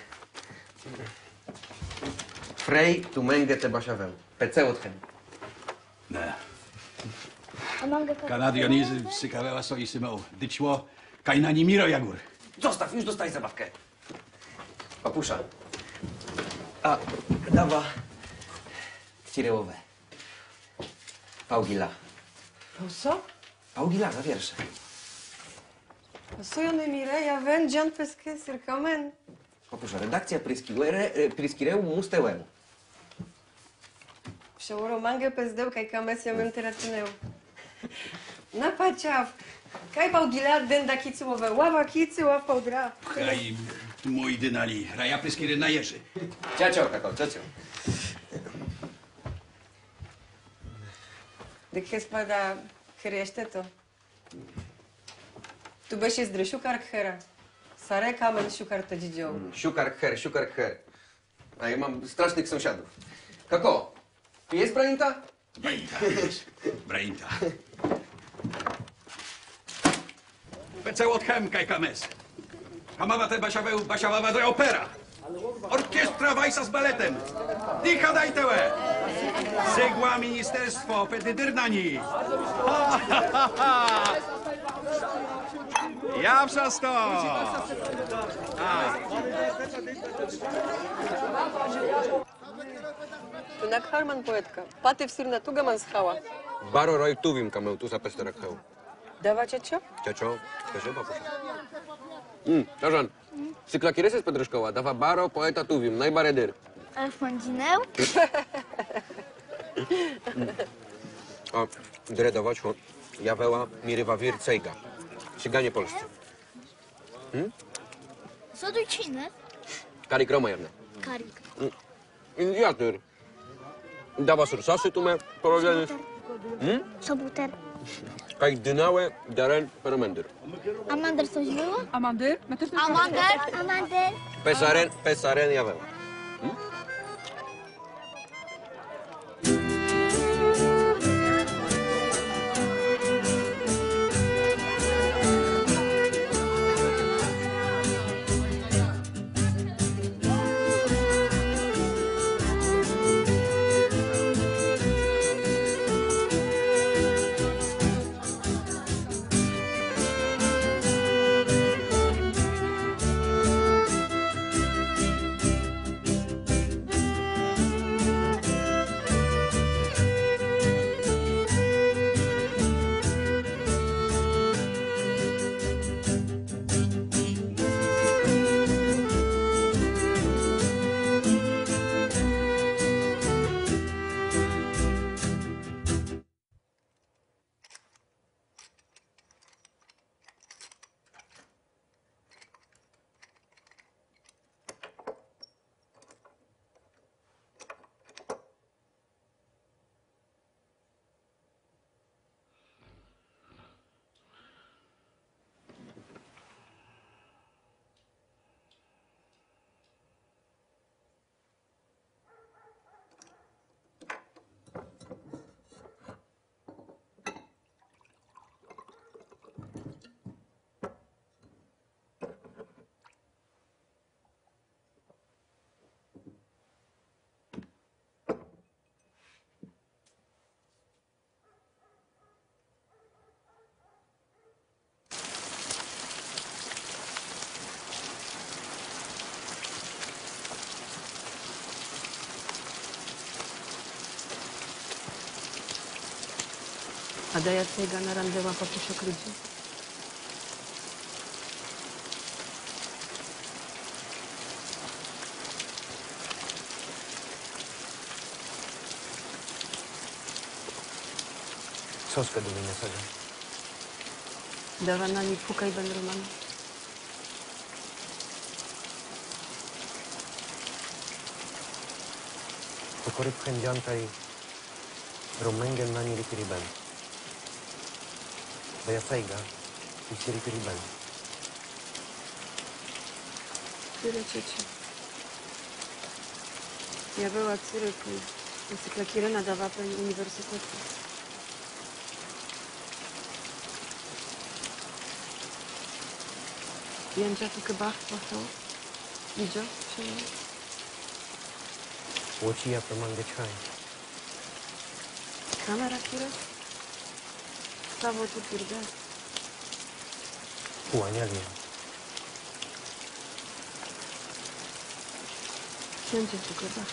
Frej tu męgę te basiawę. Pece odchen. Ne. A mangę Kanadionizy sykaweła soi symeł. Dyćło kajnani miro jagór. Zostaw, już dostaj zabawkę. Papusza. A, dawa. Cirełowe. Paugila. Co? Paugila za wiersze. Sojony Mireja, wen, dzian peskę, syrkamen. Papusza, redakcja Priskireu Musteueu. Wsiało mangę pezdełka i kamesja menteratyneu. Napaciaw. Kaj Paugila, denda kicułowe, ława kicy, ław połdra. Kraj mój dynali. Raja pryskiry na jeży. Ciocio, kako, ciocio. Dyk hespada herjeszteto. Tu besie zdry siukar khera. Sare kamen siukar to dzidzioł. Siukar her, siukar her. A ja mam strasznych sąsiadów. Kako, tu jest brainta? Brainta, brainta. Pece od chemka i kames. Kamawa te basiaweł, basiawawa de opera. Orkiestra Weissa z baletem. Dicha daj tełe. Sygła ministerstwo, pedydyrnani. Ja przez to! Tunak Harman poetka. Paty всирна туга ман схала. Baro roj tuvim kameu tu sapes terakheu. Dava чачо? Ciacio, każe papusia. Hmm, Tarzan. Cykla kireses Pedryszkoła, dawa baro poeta tuvim, najbaredyr. Alfondzineu? O, dredować, ho. Jaweła, mirywa wir, cejga. Cyganie polscy. Hmm? Co tu cinę? Karik Roma jawne. Karik. Indiatyr. Dawa sursasy tu me, porobiony. Hmm? Sobuter. Kaj dynałe, daren, peromendyr. Amander coś było? Amandy? Amander? Amander? Pesaren, pesaren, jaweła. Hmm? A daje cejga na randzeła papusiok ludzi? Co z kadumina sada? Dawa na nich pukaj ben Roman. Pokoryp chędziantaj Romengen na nie ripiriben. Daya saiga, i ripiriben. Tyle cieci. Ja była cyryku. Cykla Kirena dawa pani uniwersytetu. Jędzia tu kebach płachał. Widzio? Przynajmniej. Łocia pemangę czaj. Kamera Kira? Stawo tu pirdę. Kłaniali. Jędzia tu kebach.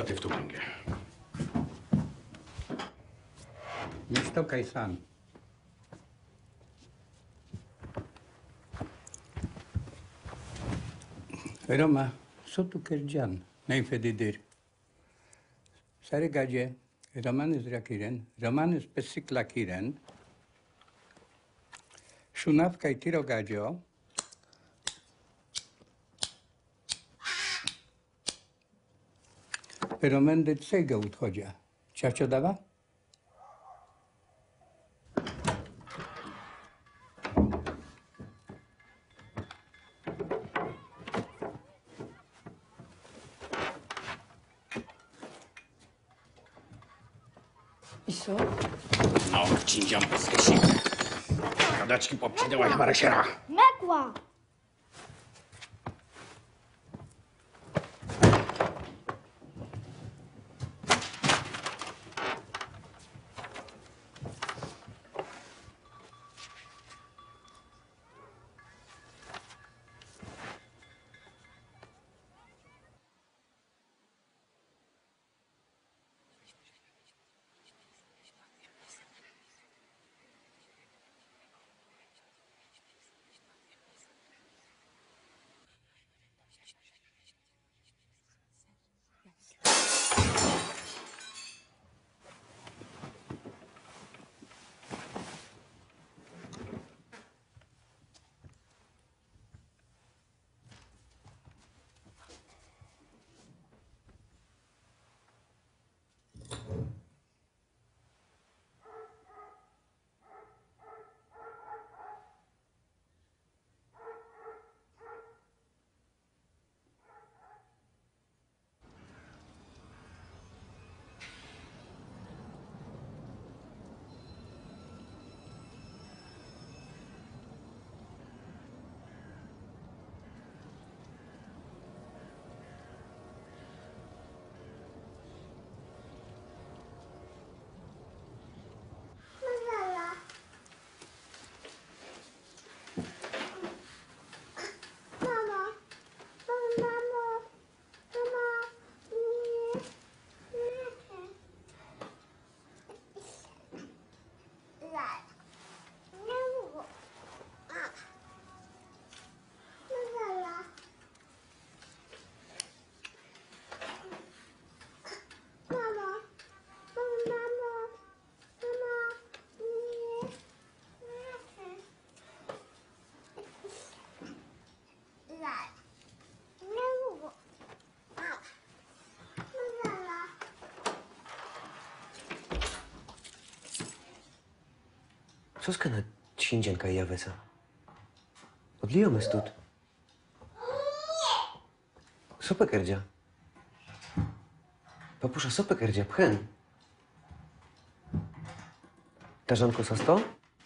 a ty w Tubingę. Nie stokaj sam. Roma, co tu kerdzian? Najfedidyr. Sary gadzie, romany z rakiren, romany z pesyklakiren, szunawka i tyro gadzio, peromendy cega utchodzia. Ciacio dawa? I co? No, wcindziam po sesji. Kadaczki popchnęłaś Maresiera. Mekła! Co skana ćinđenka i javesa? Odlijome stut. Sope kerđa. Papusza sope kerđa, pchen. Tażanko sa sto?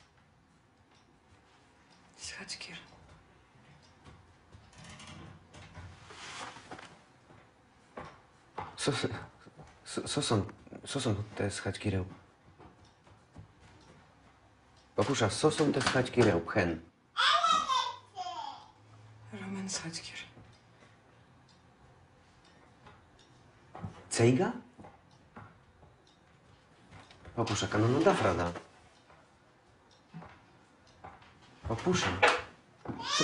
Schatzkir. Co, co, co są, co są te schaćkireł? Papusza, co są te schaćkireł, pchen? Roman Schatzkir. Cejga? Papusza, kanono dafrada. Papusza. Co?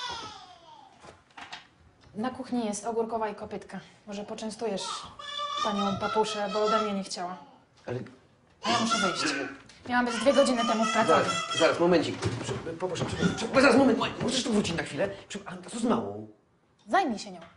Na kuchni jest ogórkowa i kopytka. Może poczęstujesz panią Papuszę, bo ode mnie nie chciała. Ale... A ja muszę wyjść. Miałam być dwie godziny temu w pracowni. Zaraz, zaraz, momencik. Papusza, zaraz, moment, moment. Możesz tu wrócić na chwilę? A co z małą? Zajmij się nią.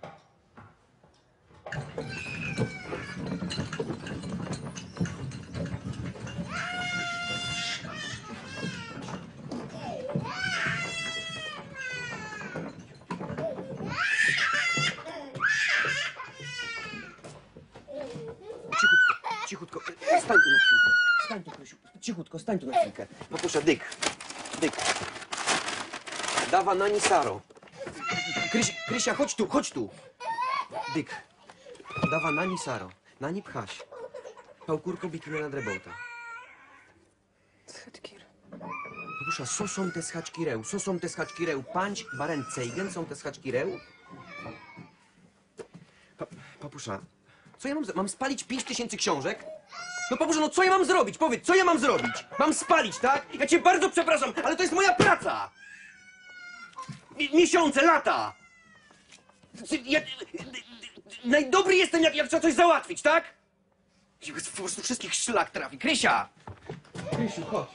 Cichutko, stań tu na chwilkę. Stań tu, Krysiu. Cichutko, stań tu na chwilkę. Papusza, dyk. Dyk. Dawa nani Saro. Kryś, Krysia, chodź tu, chodź tu. Dyk. Dawa nani Saro. Nani pchaś. Pałkurko biknie na drebota. Schatzkir. Papusza, co są te schaćkireł? Co są te schaćkireł? Pańć, baren cejgen są te schaćkireł? Pa, papusza, Co ja mam zrobić? Mam spalić pięć tysięcy książek? No Papusza, no co ja mam zrobić? Powiedz, co ja mam zrobić? Mam spalić, tak? Ja cię bardzo przepraszam, ale to jest moja praca! Mi miesiące, lata! Ja, najdobry jestem, jak, jak trzeba coś załatwić, tak? Po prostu wszystkich szlak trafi. Krysia! Krysiu, chodź.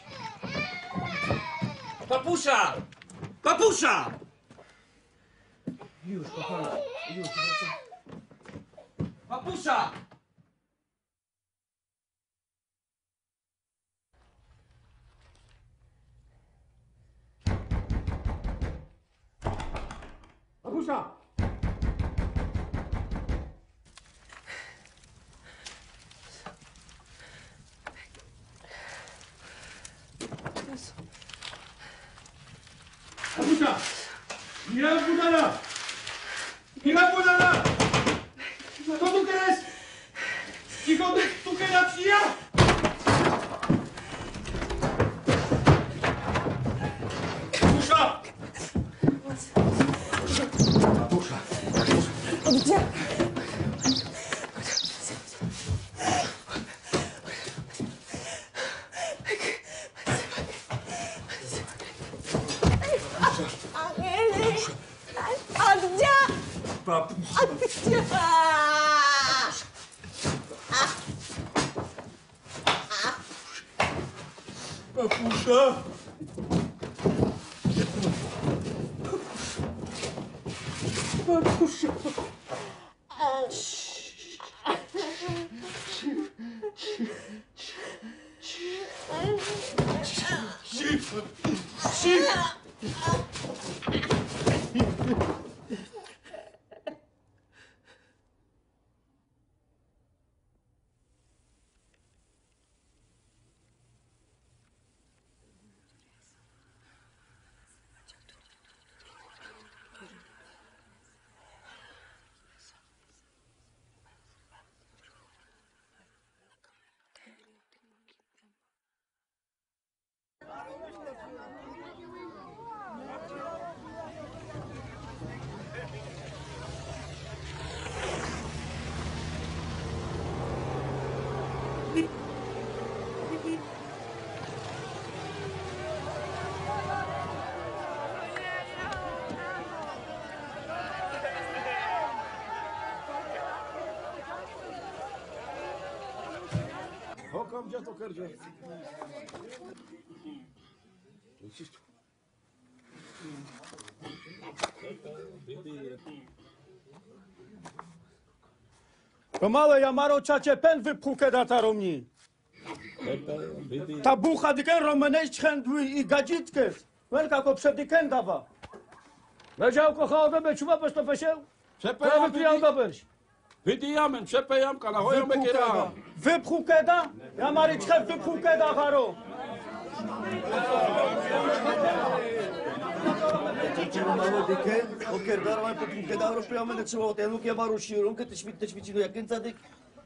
Papusza! Papusza! Już, kochana, już. Papusza! Papusza! Papusza! Mira Budala! Mira Budala! ¿Tú tú crees? Hijo de tu quedancia! Papusza! Papusza! Gdzie? A gdzie? Papusza! A gdzie? Papusza! Papusza! Cicho! Cicho! Hokam gdzie to kerdzie? To małe ja maro czacie pen wypchukę da taromni. Ta bucha dyken romeneść chędły i gadzitkę. Welka ko przedyken dawa. Wiedział kochał do beczuwa bez to pesieł? Przepejam, wypijał do berś. Wypijamy, przepejam, kana hoją bekiera. Wypchukę da? Ja mary czchew wypchukę da haro. Mało dykę, okerdar, mam podwójkę da, rozpijamy na trzeba ten luk, ja maru szirunkę, te śmieć, te śmieci, no jak ten zadyk.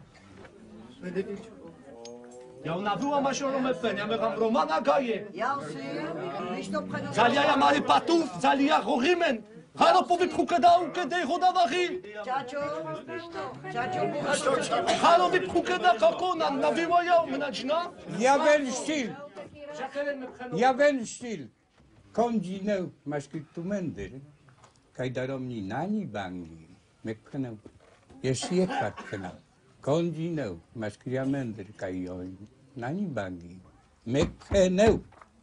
Ja ona była masioną pen, ja mecham Romana gaje. Ja si, to preno. Zalia ja mary patów, zalia horymen. Halo po wypchukę dał, kiedy choda wachy. Ciacio, ciacio, Halo wypchukę da kakona, na wyłajał, mnacina. Ja wen stil. Ja wen stil. Kondzinę masz tu mendyr. Kajdaromni nani bangi. Mekprenę. Jeszcze jekat prenę. Kondzinę masz kria mendyr kajon. Nani bangi. Mekprenę.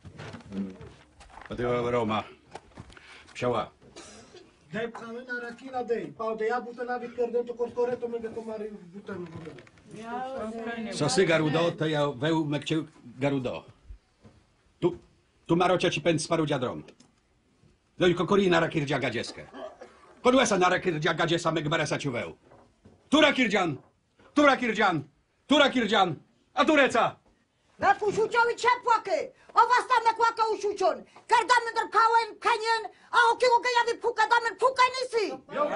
A ty Roma. Psiała. Dej pchamy na rakina dej. Pał de ja buta na wykordę to kortore to mogę to mary buta na buta. Sosy garudo, to ja weł mekcie garudo. Tu, tu marocia ci pęd sparu dziadrom. No i kokori na rakirdzia gadzieskę. Podłesa na rakirdzia gadziesa mekberesa ciuweł. Tu rakirdzian, tu rakirdzian, tu rakirdzian, a tu reca. Na usiuciowi ciepłaky. O was tam na kłaka usiucion. Kardamy drkałem, kenien, a okiło ja wypchuka damy pukaj nysy.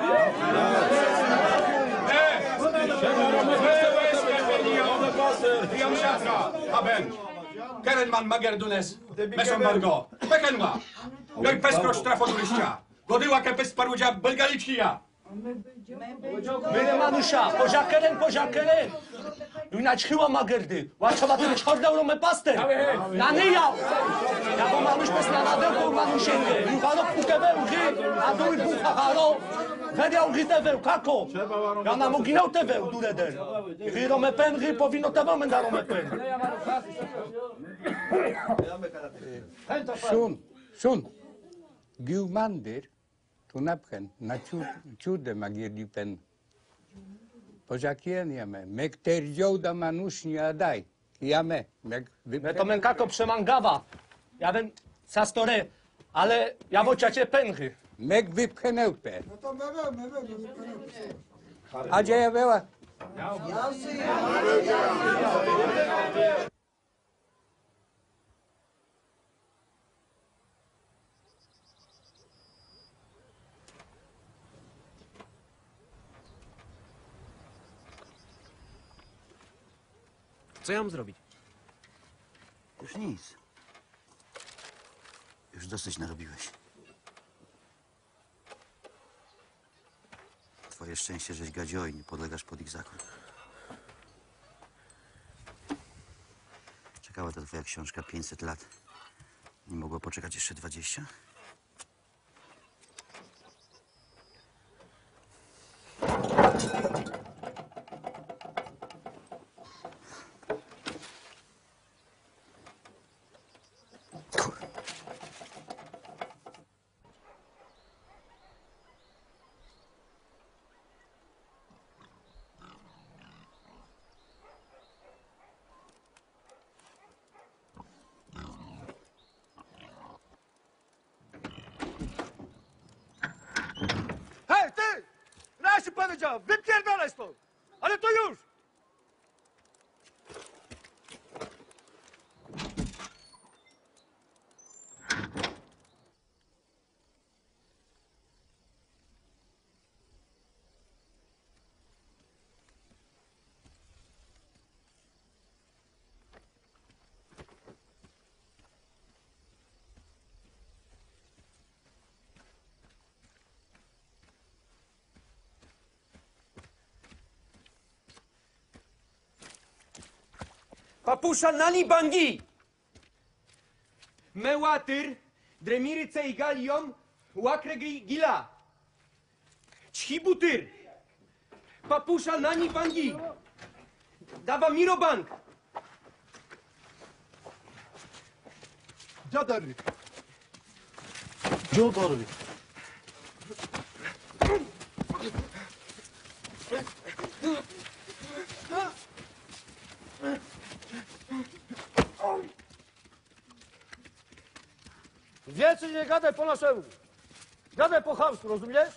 Kerenman Magerdunes, Mesombargo, Pekenma, no i peskrosz trafoduliścia, godyła kepes parudzia belgaliczkia. Mire manusza, pożakeren, pożakeren. Junać chyła magerdy. Łaczowa ty czchordał rome paster. Na nyjał. Ja bo manusz bez nanadełku manusięgę. Juchano pukeweł gry, a duły buchacharo. Weriał gry teweł, kako. Ja na moginał teweł, dureder. Gry rome pen, gry powinno teweł menda rome pen. Sun, sun. Giumandir, tu napchen, na ciude magierdi pen. Pożakien jame, mek terdział da manuszni adaj. Jame, mek Me to men kako przemangawa. Ja ben sastore, ale ja wociacie pęchy. Mek wypchenęł pen. No to my my my A gdzie ja była? Co ja mam zrobić? Już nic. Już dosyć narobiłeś. Twoje szczęście, żeś gadzio i nie podlegasz pod ich zakon. Czekała ta twoja książka pięćset lat. Nie mogła poczekać jeszcze dwadzieścia? Hej, ty! Raz ci powiedziałem, wypierdalaj stąd! Ale to już! Papusza nani bangi! Mełatyr, dremiry ceigalion, łakregi gila. Ćhibutyr! Papusza nani bangi! Dawa miro bank! Dziadery! Dziadery! Więcej nie gadaj po naszemu. Gadaj po chamsku, rozumiesz?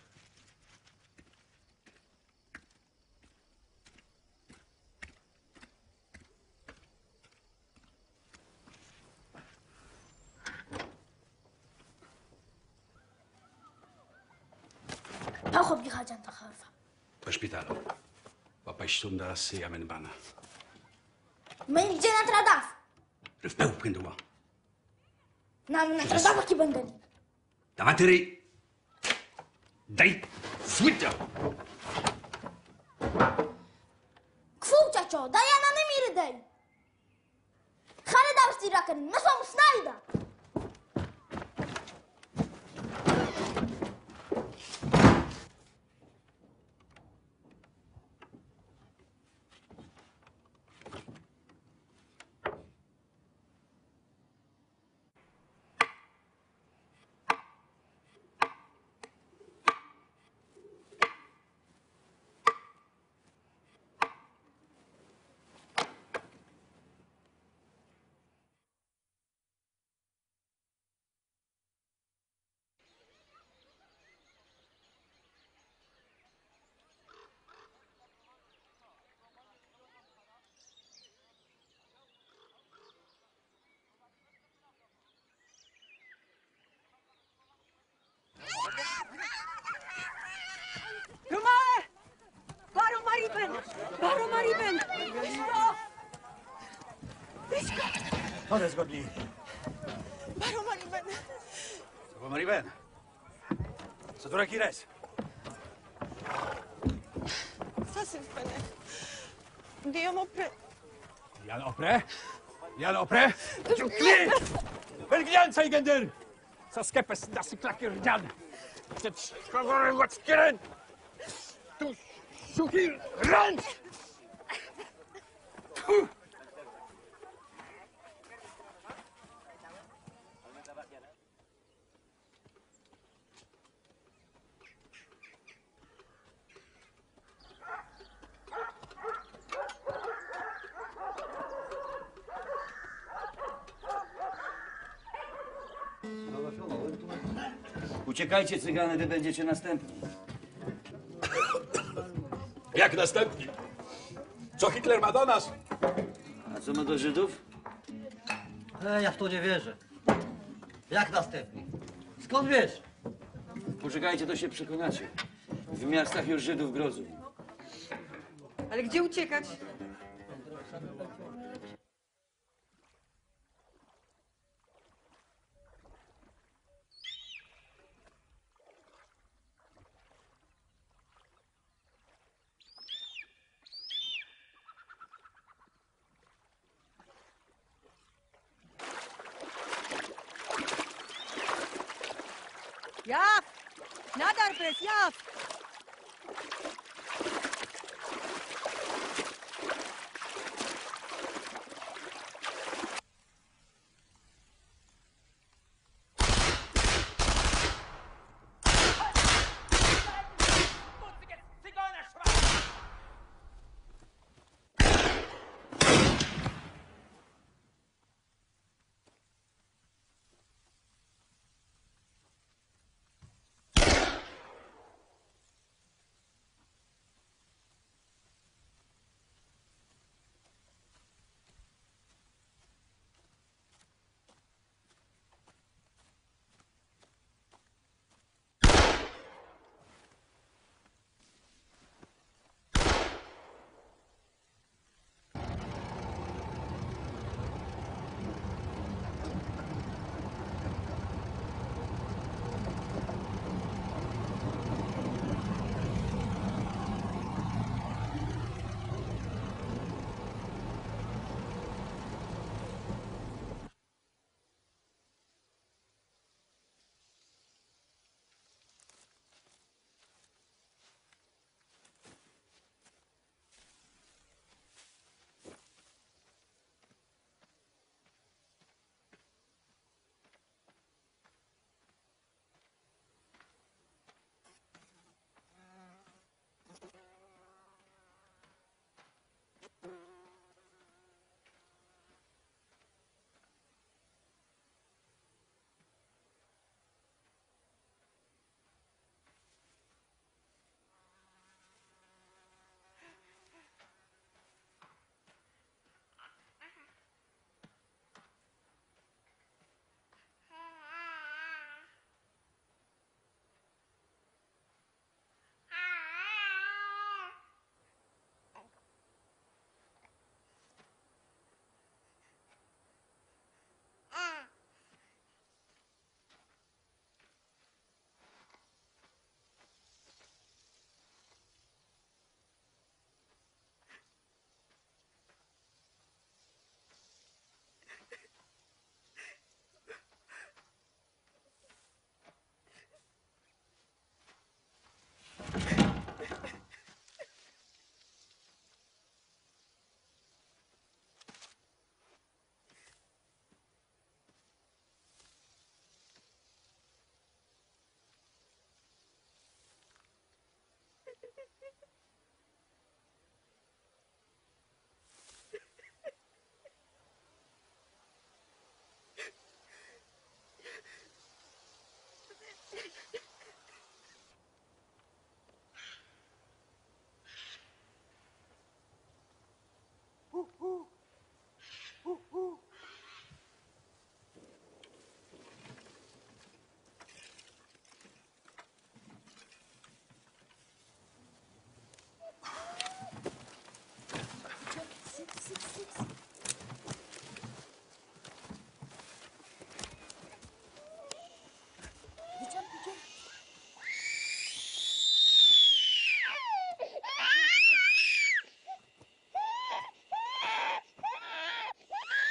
تاخذ بحاجة انت خالفة Po szpitalu. Łapaś sunda z jamen bana. من جينا ترداف W pełpkę duła. نعم نترداف كي بندني Damatyry! Daj! Złyta! كفو تشاتشو دايانا نمير داي خالد داوستي راكن نسوم سنايدا Romale! Baro Mariben! Baro Mariben! Wyszko! Wyszko! Chodź, zgodni. Baro Mariben! Co po Mariben? Co tu raki res? Zasuń pane. Dio opre. Jan opre? Jan opre? Kli! Belgian Zeigender! Co skepes na syklakie rdziane. Przed szkołą łackieren! Tu suki ręcz! Tu! Uciekajcie, cygany, wy będziecie następni. Jak następni? Co Hitler ma do nas? A co ma do Żydów? E, ja w to nie wierzę. Jak następni? Skąd wiesz? Poczekajcie, to się przekonacie. W miastach już Żydów grozu. Ale gdzie uciekać? Jaf! Nadar pres, jaf!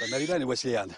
Mary bene, Wesleyan.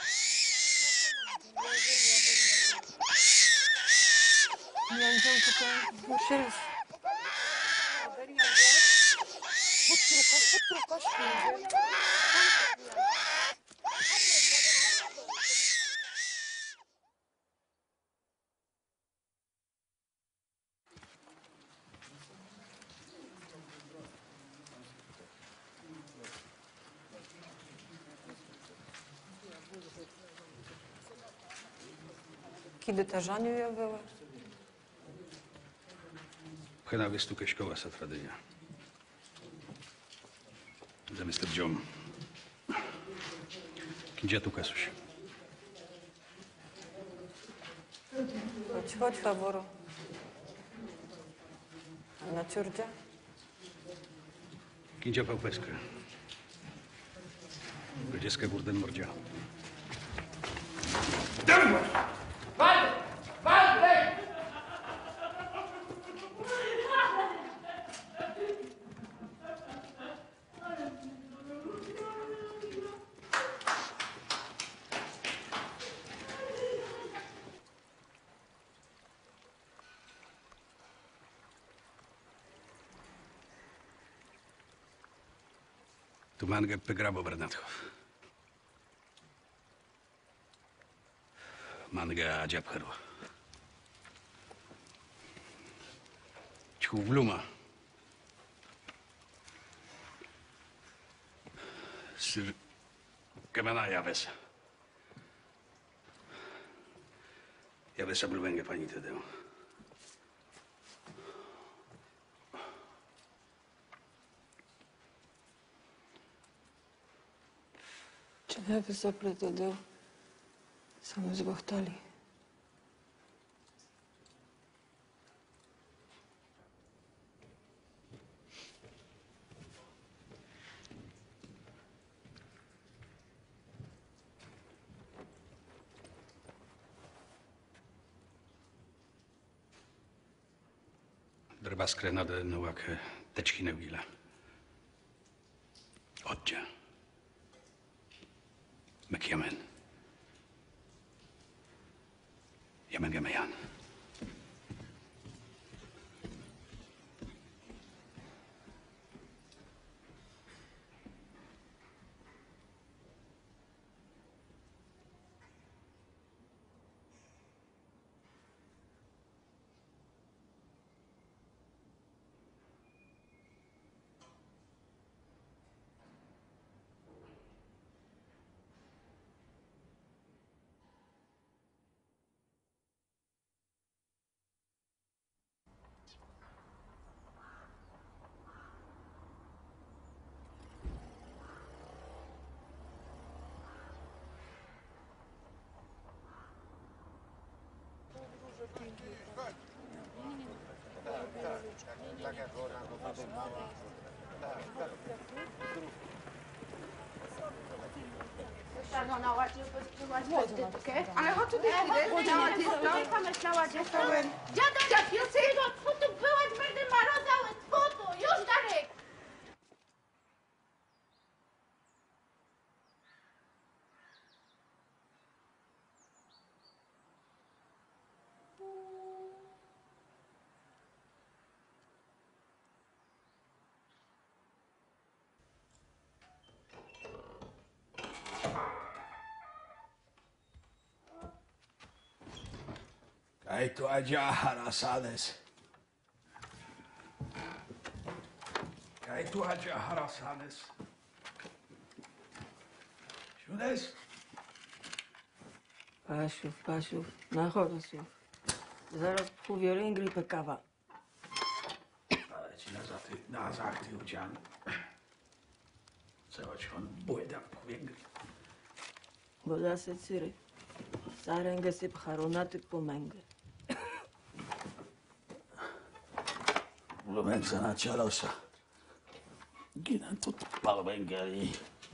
Kiedy ta Żaniu ja była? Pchena wystukę szkoła satradynia. Zamiast dziom. Kindzia tu kasuś. Chodź, chodź, Haworo. A na ciurdzia? Kindzia pałpeskę. Dziecka górden mordzia. Waldek! Waldek! Tu mangę pegrabo Bernatchow. Manga dziabcheru. Cichu bluma. Syr kemana jawes. Jawesa blumenge pani Tedeu. Czy nie wysopletedeł? Same zbochtali. Drba skrenade nowak teczki neugila. Oddzia. Mekiamen. Jamen gemejan. Tak jak ona go wydymała. No, no, ładnie, ładnie, ale chodź tutaj chwilę. Czekamy na ładzie. Dziadek, dziadek, co tu byłaś, będę marozały, co tu, już Darek. Kaj tu aja harasanes. Kaj tu aja harasanes. Szunes? Pasiów, Pasiów, na chorosów. Zaraz pół ringry kawa. Ale ci na zaty, na zachty udzian. Co choć on błyda w powięgry. Woda se cyry. Saręgę syp charonaty pomęgę. Lumenca na cialosa. Ginę tu palwęgeli.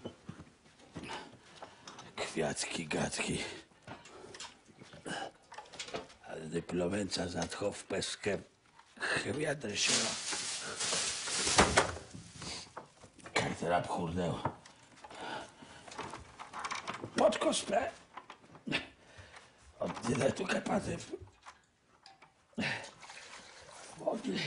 Kwiatki, gadki. Ale dyplomenca zatchał w peskę. Chwiadry się. Kartera pchurnęła. Potko spre. Od tyle tu kapaty. Wody.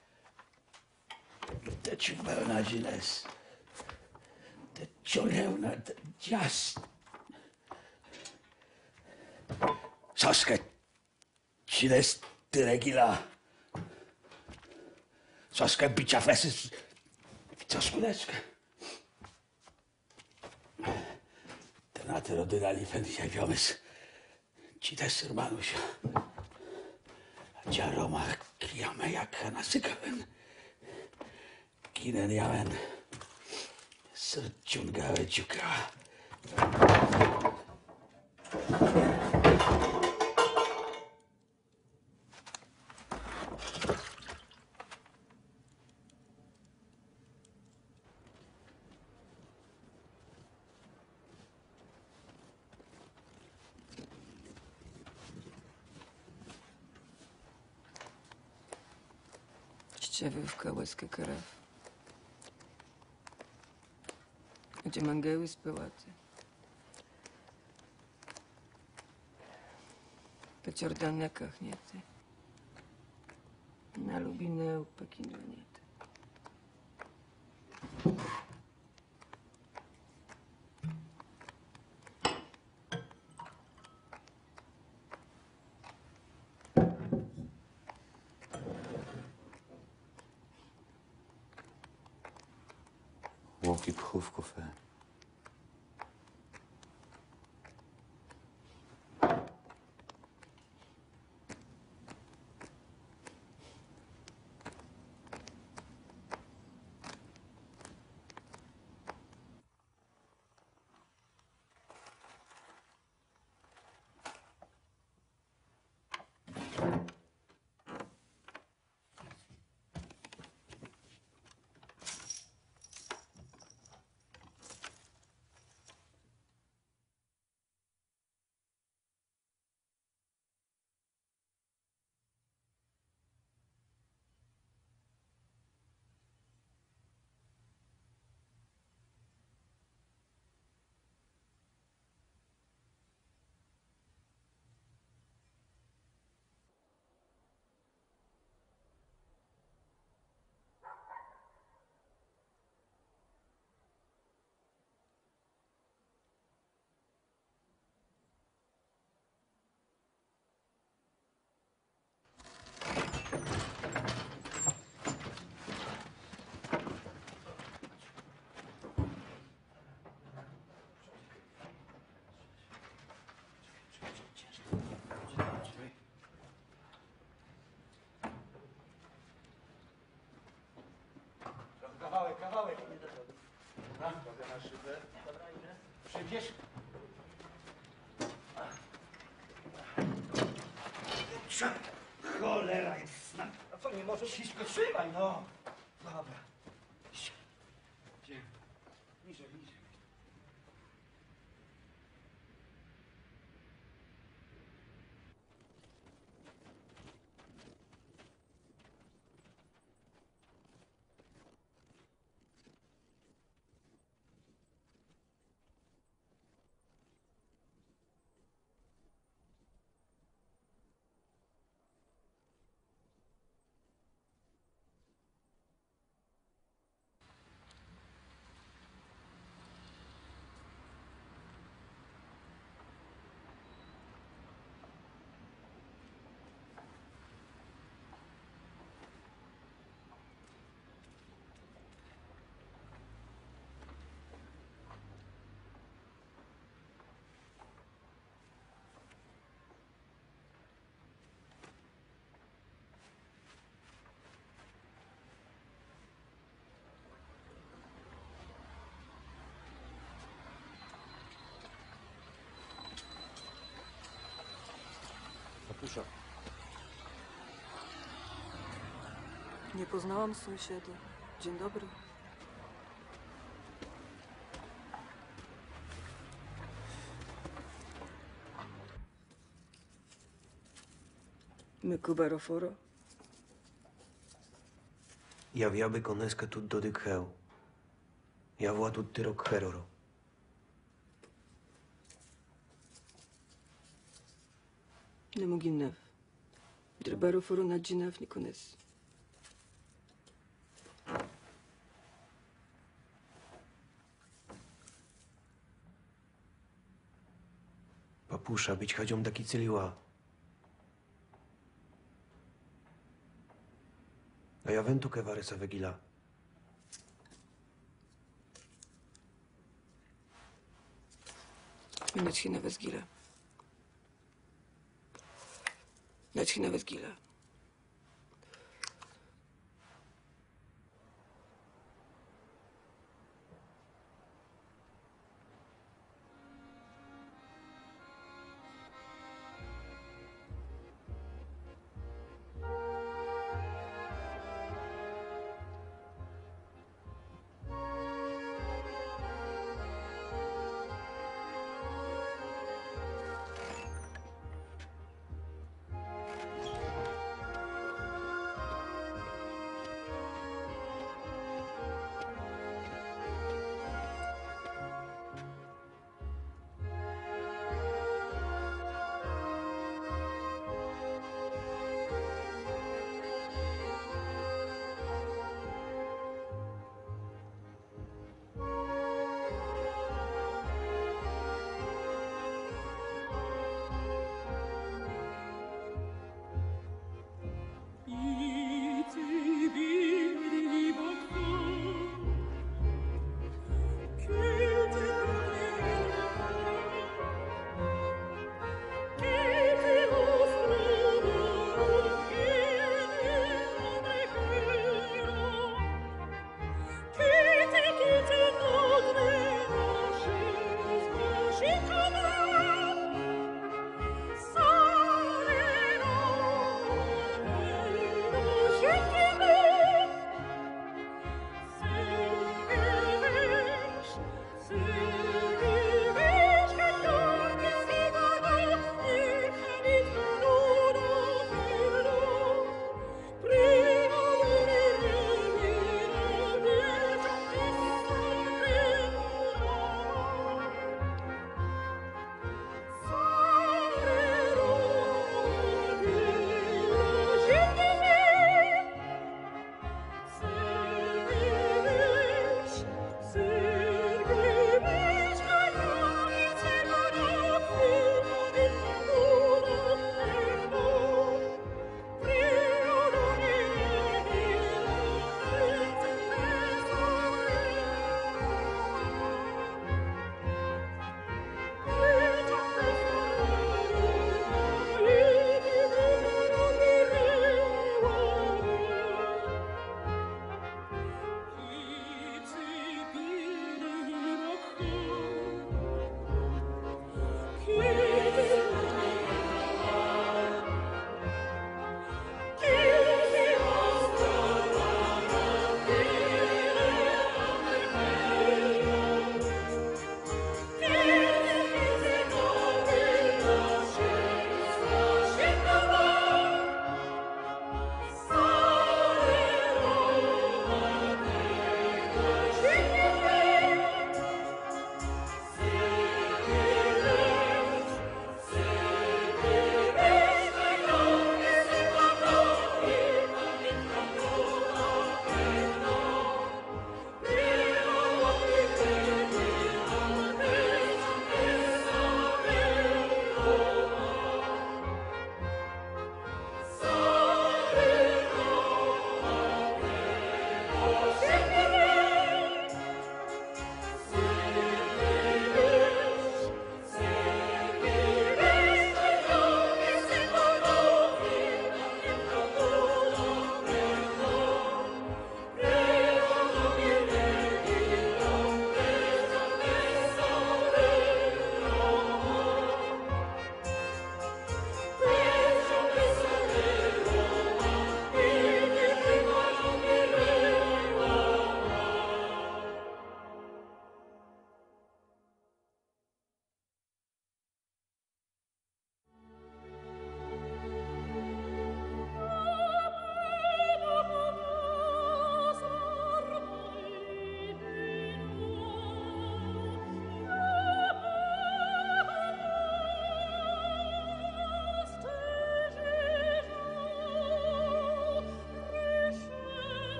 Te ciubełna zines. Te ciolewna, te dzias. Soskę. Cines tyle gila. Soskę bicia fesy. Co skuteczkę. Na te rody dali fędisia wiomys. Ci też hermanuś. A ci aroma kijame jak nasykawen. Kinen jawen. Srciungawe ciuka. Ściewiówka, łezkę krew. Gdzie mangeły spyłaty. Po ciordanekach nie ty. Na lubinę upekinu nie ty. Łoki pchów kufę. Kawałek, kawałek. Dobra, uwaga na szybę. Przyjdziesz? Cholera jasna. A co, nie możesz iść? Trzymaj, no. Dobra. Gdzie? Niżej, niżej. Papusza. Nie poznałam sąsiada. Dzień dobry. Me cubaroforo. Ja viabe conesca tutto de creu. Ja voa tutti rock heroro. Nemuginnev. Drabaro foro nadjinav nikones. Papusza, być chodzią taki cyliła. A ja wentu kewarysa wegila. Начхина Вазгила. Начхина Вазгила.